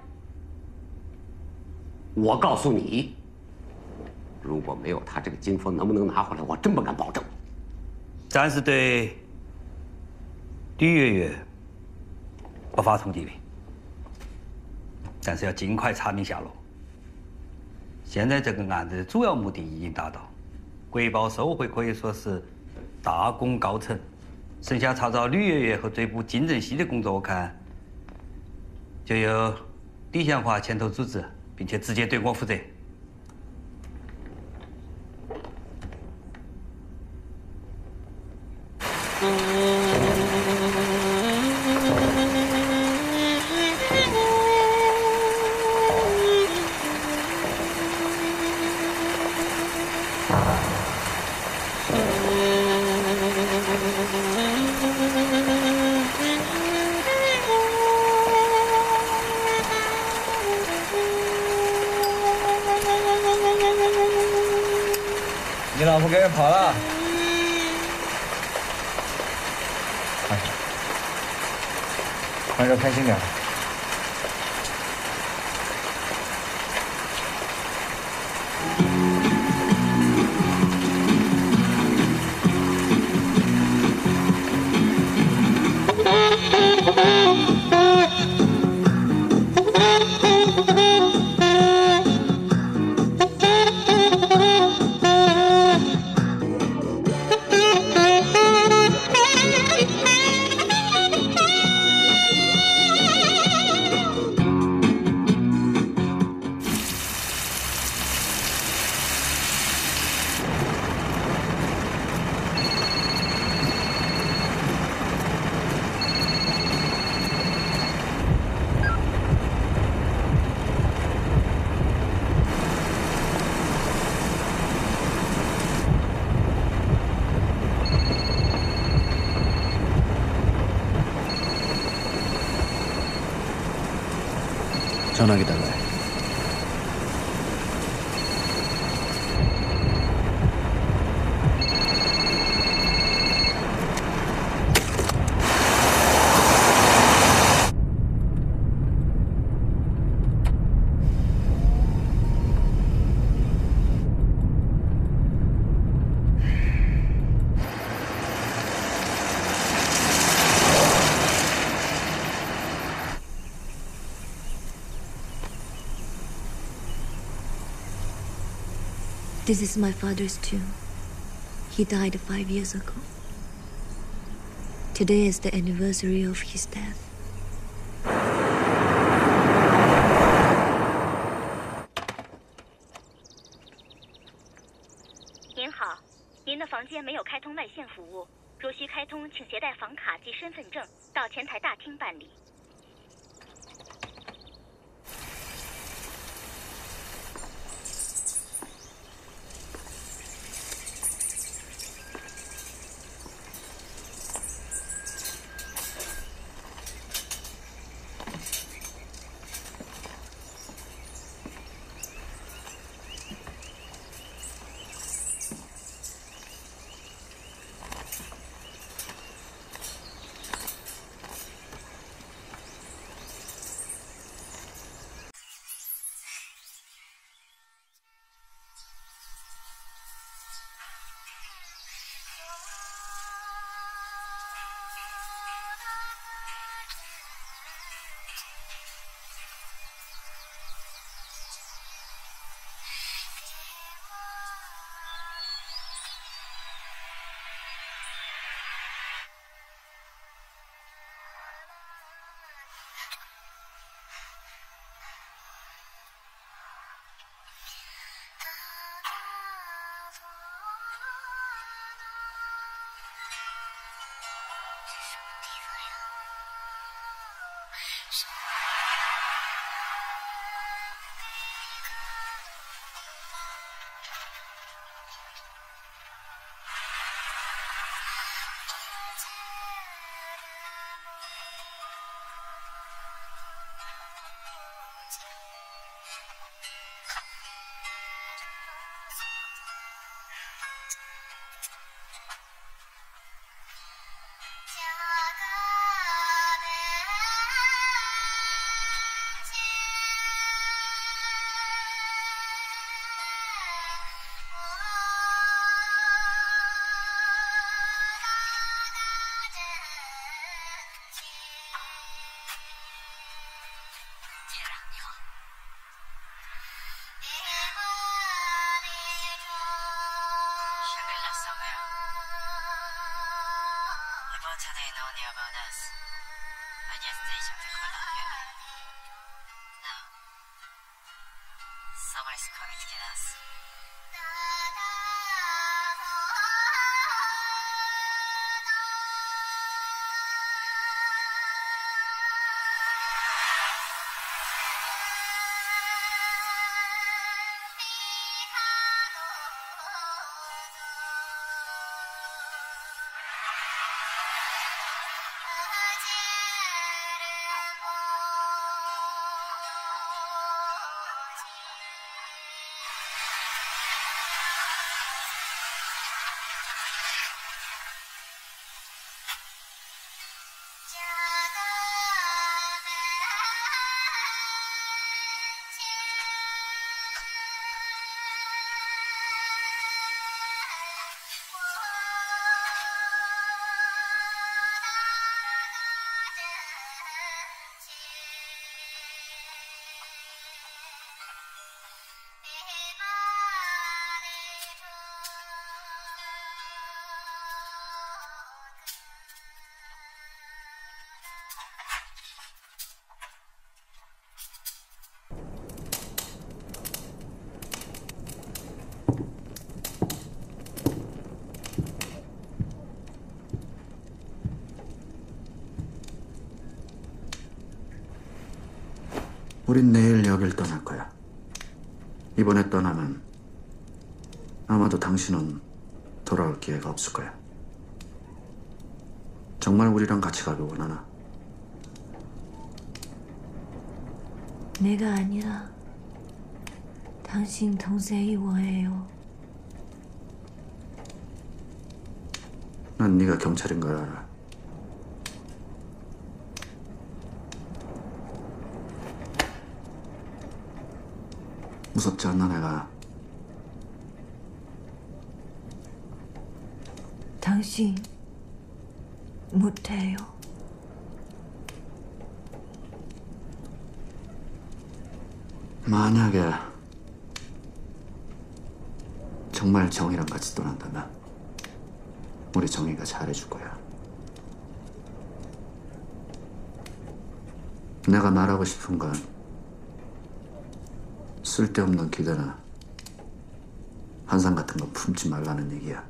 我告诉你，如果没有她，这个金佛能不能拿回来，我真不敢保证。 暂时对吕月月不发通缉令，但是要尽快查明下落。现在这个案子的主要目的已经达到，国报收回可以说是大功告成。剩下查找吕月月和追捕金正熙的工作，我看就由李向华牵头组织，并且直接对我负责。 你老婆给人跑了，看着开心点。 전화기달래. This is my father's tomb. He died 5 years ago. Today is the anniversary of his death. 您好，您的房间没有开通外线服务，若需开通，请携带房卡及身份证到前台大厅办理。 Today know about us. I guess they should be called out here. Now, someone is coming to get us. 우린 내일 여길 떠날 거야. 이번에 떠나면 아마도 당신은 돌아올 기회가 없을 거야. 정말 우리랑 같이 가길 원하나? 내가 아니라 당신 동생이 원해요. 난 네가 경찰인 걸 알아. 무섭지 않나 내가? 당신 못해요. 만약에 정말 정이랑 같이 떠난다면 우리 정이가 잘해줄 거야. 내가 말하고 싶은 건 쓸데없는 기대나 환상 같은 거 품지 말라는 얘기야.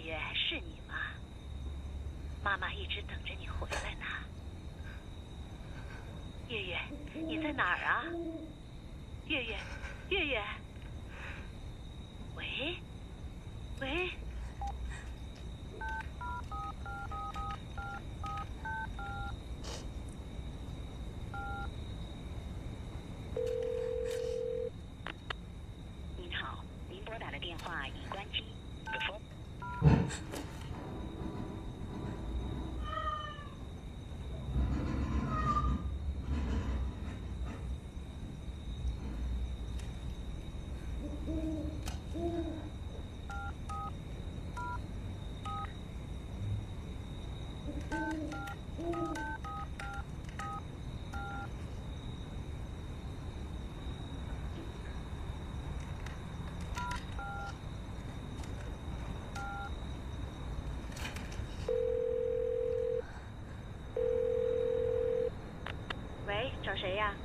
月，是你吗？妈妈一直等着你回来呢。月月，你在哪儿啊？月月，月月。喂，喂。您好，您拨打的电话已关机。喂，找谁呀？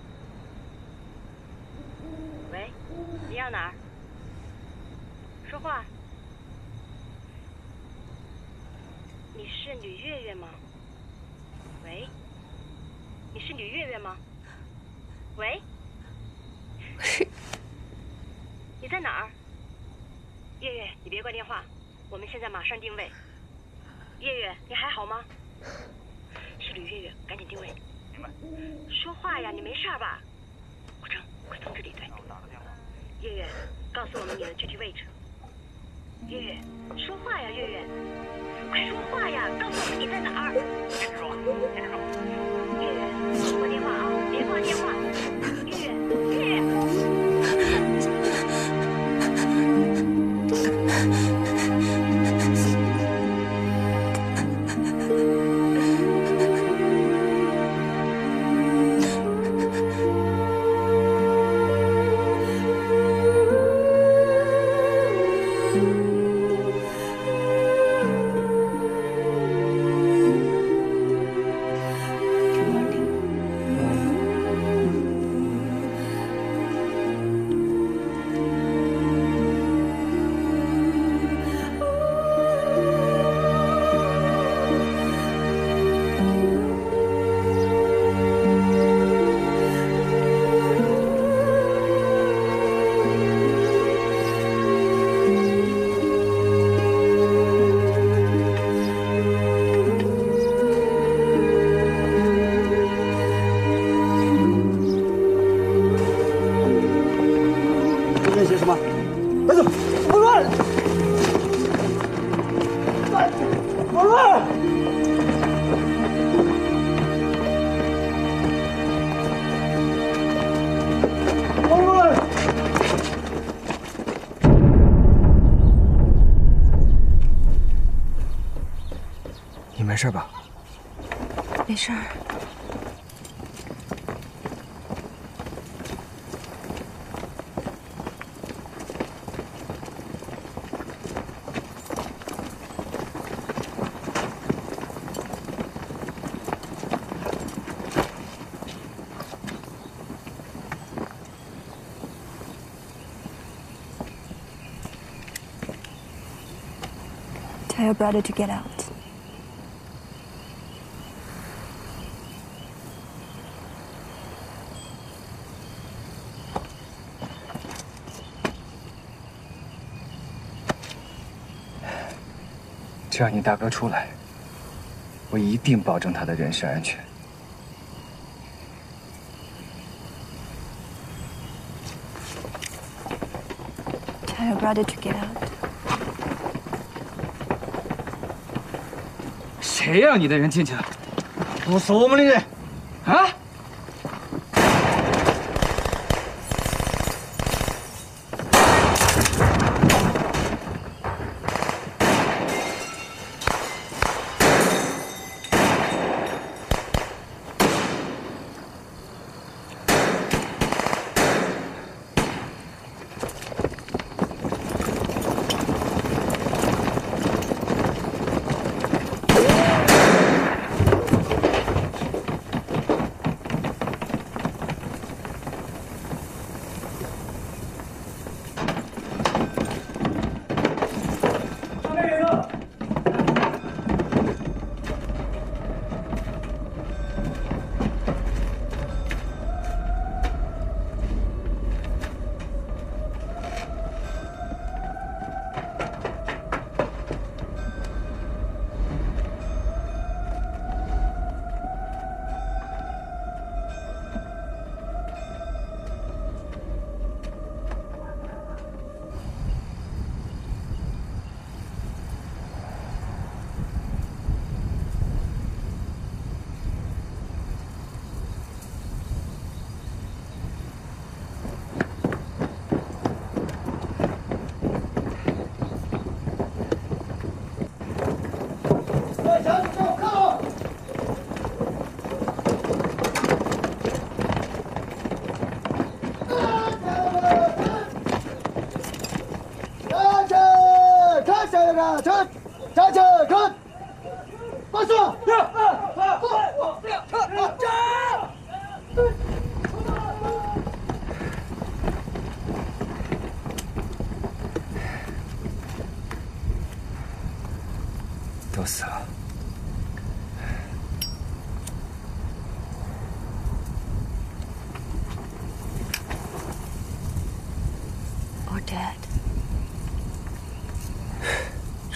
喂，你要哪儿？说话。你是吕月月吗？喂，你是吕月月吗？喂， 是。 你在哪儿？月月，你别挂电话，我们现在马上定位。月月，你还好吗？是吕月月，赶紧定位。明白。说话呀，你没事吧？国成，快通知李队。月月，告诉我们你的具体位置。月月，说话呀，月月，快说话呀，告诉我们你在哪儿。接着说，接着说。月月，别挂电话啊，别挂电话。月月，月月。 没事吧？ 没事儿。Tell your brother to get out. 只要你大哥出来，我一定保证他的人身安全。 Tell your brother to get out. 谁让你的人进去的？ 不是我们的人。 啊！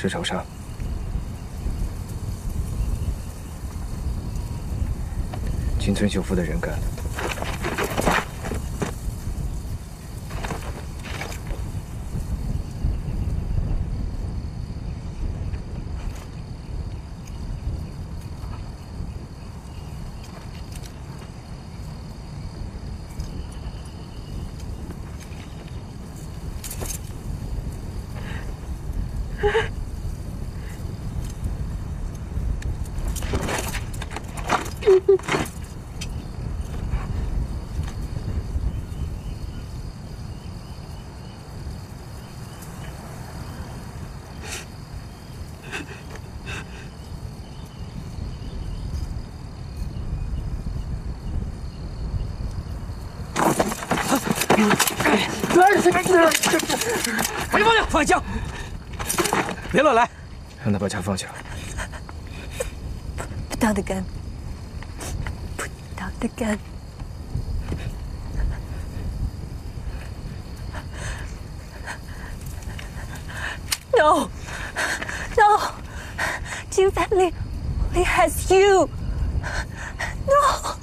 是仇杀。金村秀夫的人干的。 把枪放下！放下枪！别乱来！ 让他把枪放下。 Put down the gun. Put down the gun. No, no. Jin family only has you. No.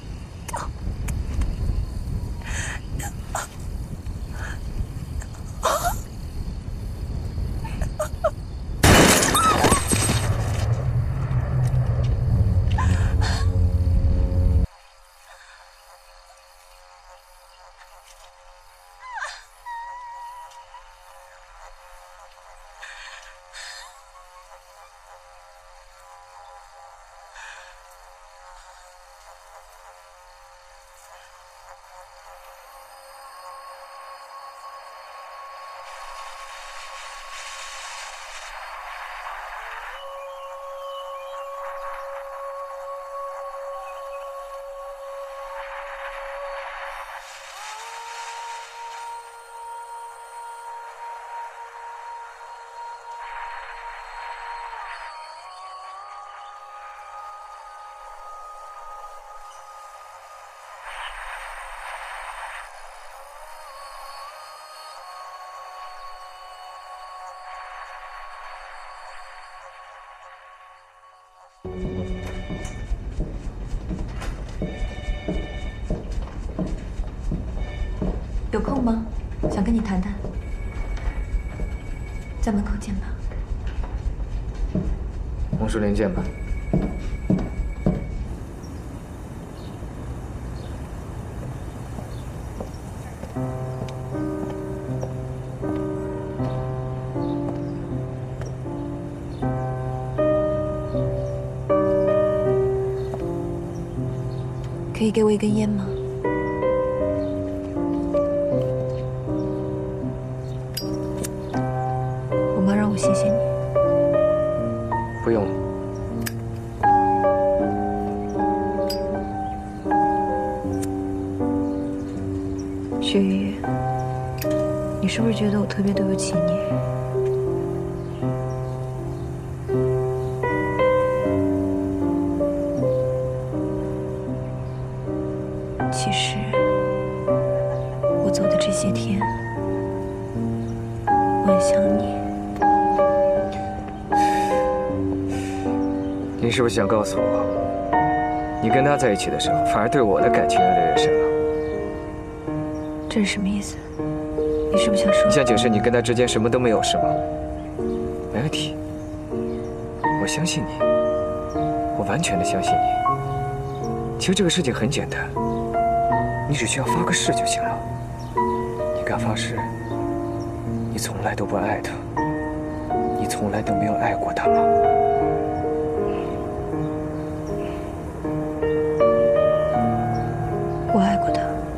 有空吗？想跟你谈谈，在门口见吧。 红树林见吧。 可以给我一根烟吗？我妈让我谢谢你。 不用了。 雪月月，你是不是觉得我特别对不起你？其实，我走的这些天，我很想你。 你是不是想告诉我，你跟他在一起的时候，反而对我的感情越来越深了？ 这是什么意思？你是不是想说？ 你想解释你跟他之间什么都没有是吗？没问题，我相信你，我完全的相信你。其实这个事情很简单。你只需要发个誓就行了。你敢发誓，你从来都不爱他，你从来都没有爱过他吗？ 我爱过他。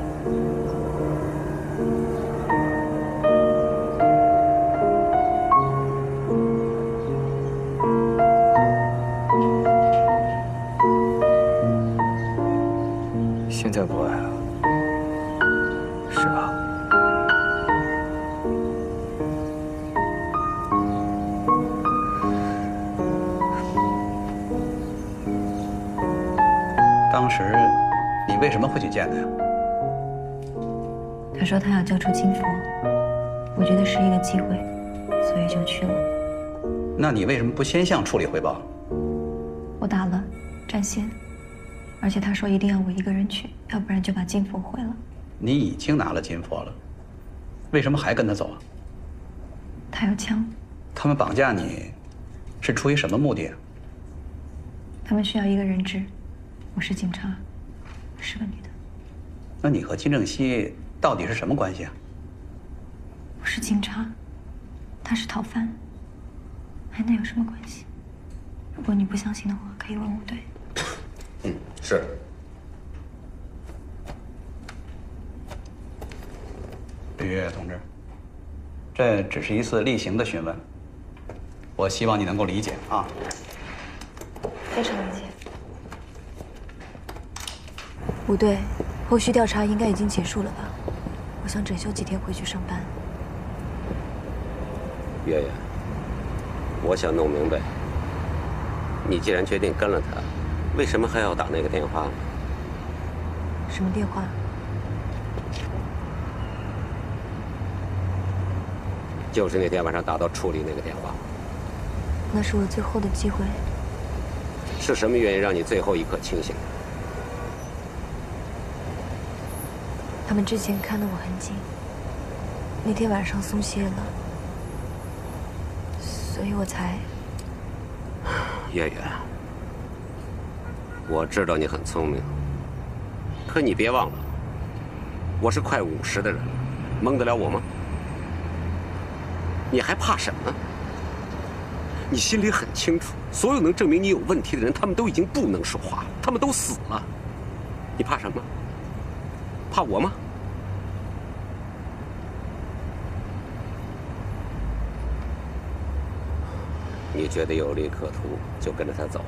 现在不爱了。是吧？ 当时你为什么会去见他呀？ 他说他要交出金佛，我觉得是一个机会，所以就去了。 那你为什么不先向处理汇报？ 我打了占线，而且他说一定要我一个人去，要不然就把金佛毁了。 你已经拿了金佛了，为什么还跟他走啊？ 他有枪。 他们绑架你，是出于什么目的啊？ 他们需要一个人质，我是警察，是个女的。 那你和金正熙到底是什么关系啊？ 我是警察，他是逃犯，还能有什么关系？如果你不相信的话，可以问吴队。 嗯，是。 吕月月同志，这只是一次例行的询问，我希望你能够理解啊。 非常理解。吴队，后续调查应该已经结束了吧？我想整休几天回去上班。 月月，我想弄明白，你既然决定跟了他，为什么还要打那个电话呢？ 什么电话？ 就是那天晚上打到处理那个电话。 那是我最后的机会。 是什么原因让你最后一刻清醒？ 他们之前看得我很紧，那天晚上松懈了，所以我才…… 月月，我知道你很聪明，可你别忘了，我是快50的人了，蒙得了我吗？你还怕什么？你心里很清楚，所有能证明你有问题的人，他们都已经不能说话了，他们都死了。你怕什么？怕我吗？你觉得有利可图，就跟着他走，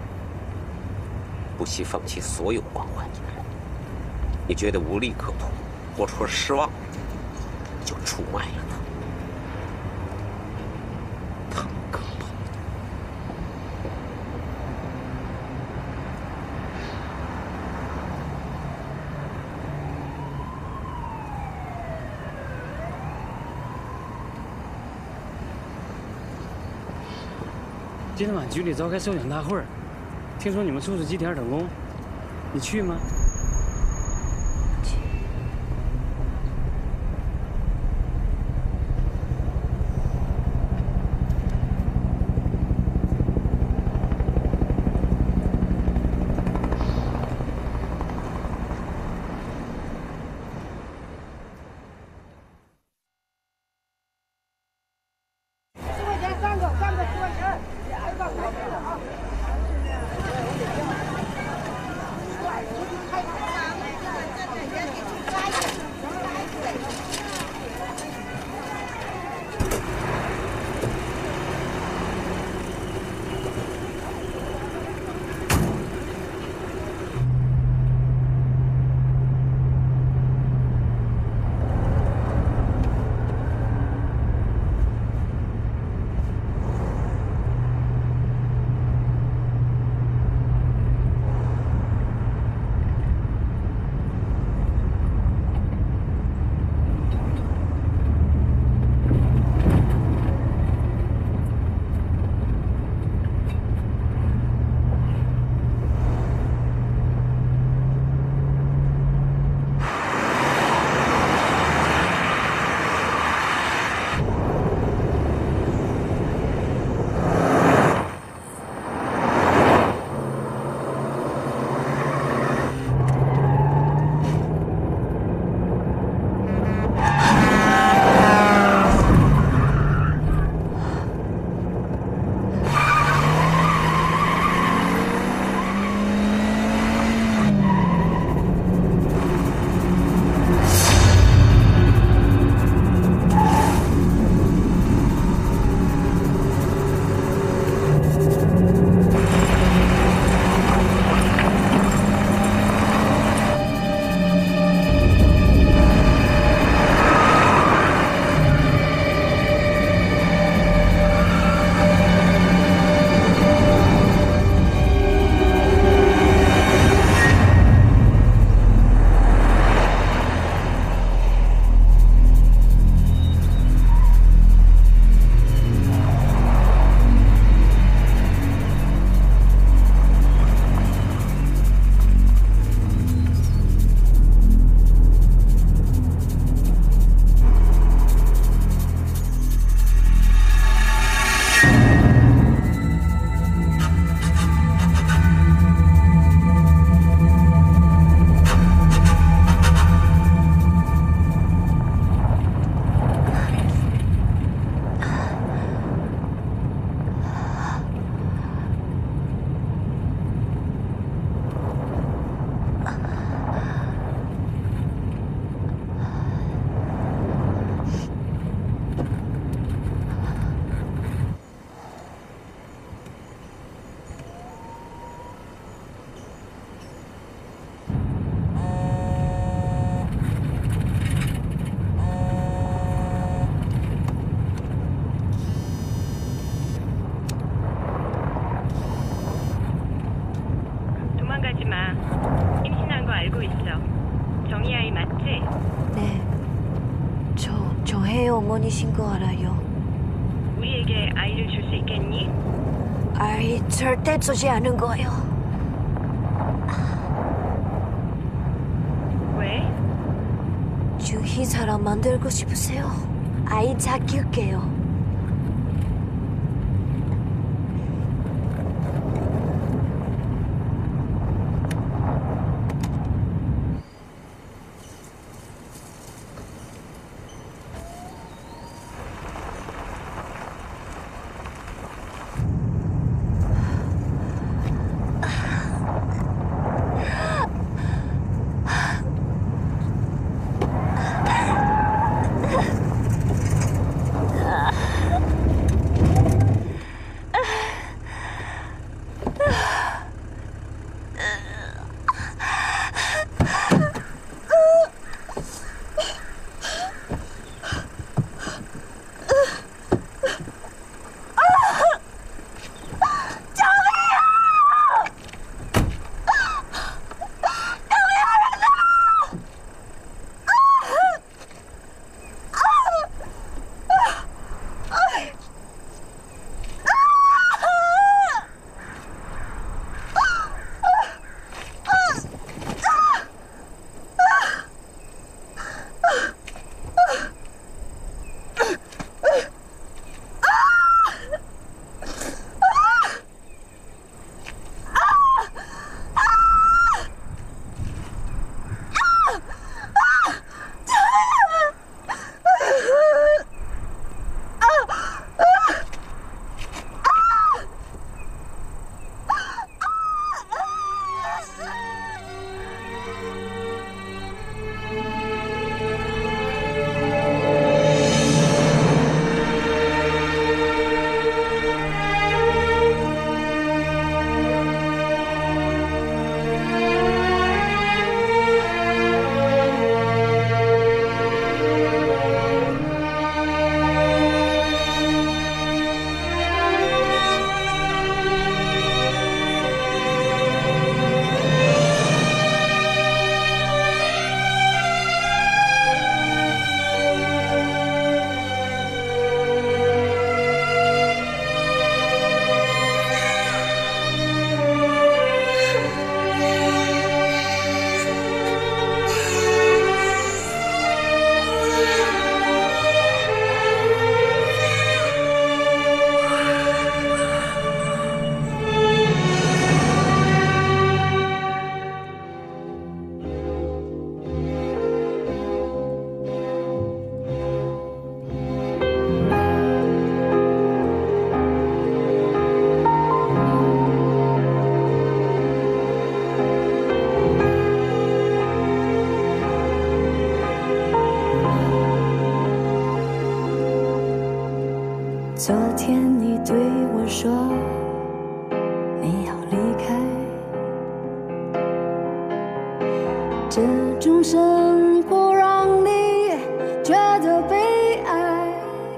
不惜放弃所有光环。你觉得无利可图，活出了失望，就出卖了他。 今天晚局里召开首奖大会，听说你们出使吉田等功，你去吗？ 10块钱3个，3个10块钱。 알고 있어. 정희 아이 맞지? 네. 저 정혜의 어머니신 거 알아요. 우리에게 아이를 줄 수 있겠니? 아이 절대 주지 않은 거예요. 왜? 주희 사람 만들고 싶으세요? 아이 잡힐게요. 昨天你对我说你要离开，这种生活让你觉得悲哀。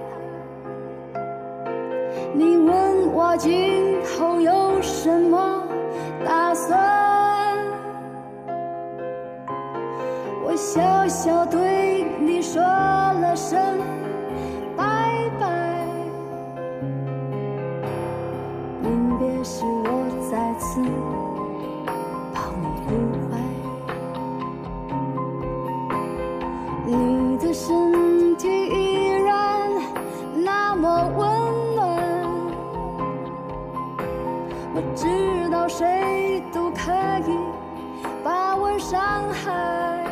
你问我今后有什么打算，我笑笑对你说了声拜拜。临别时我再次抱你入怀，你的身体依然那么温暖，我知道谁都可以把我伤害，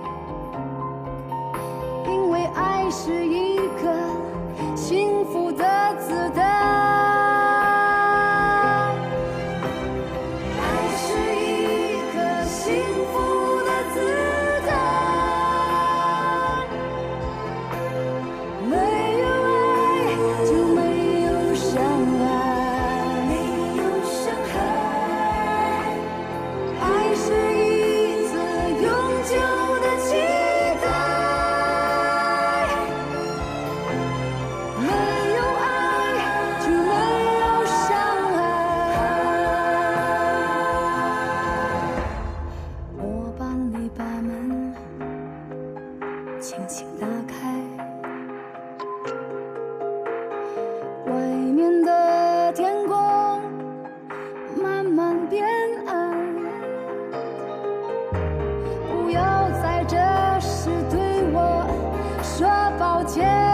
因为爱是一个幸福的子弹。 轻轻打开，外面的天空慢慢变暗，不要在这时对我说抱歉。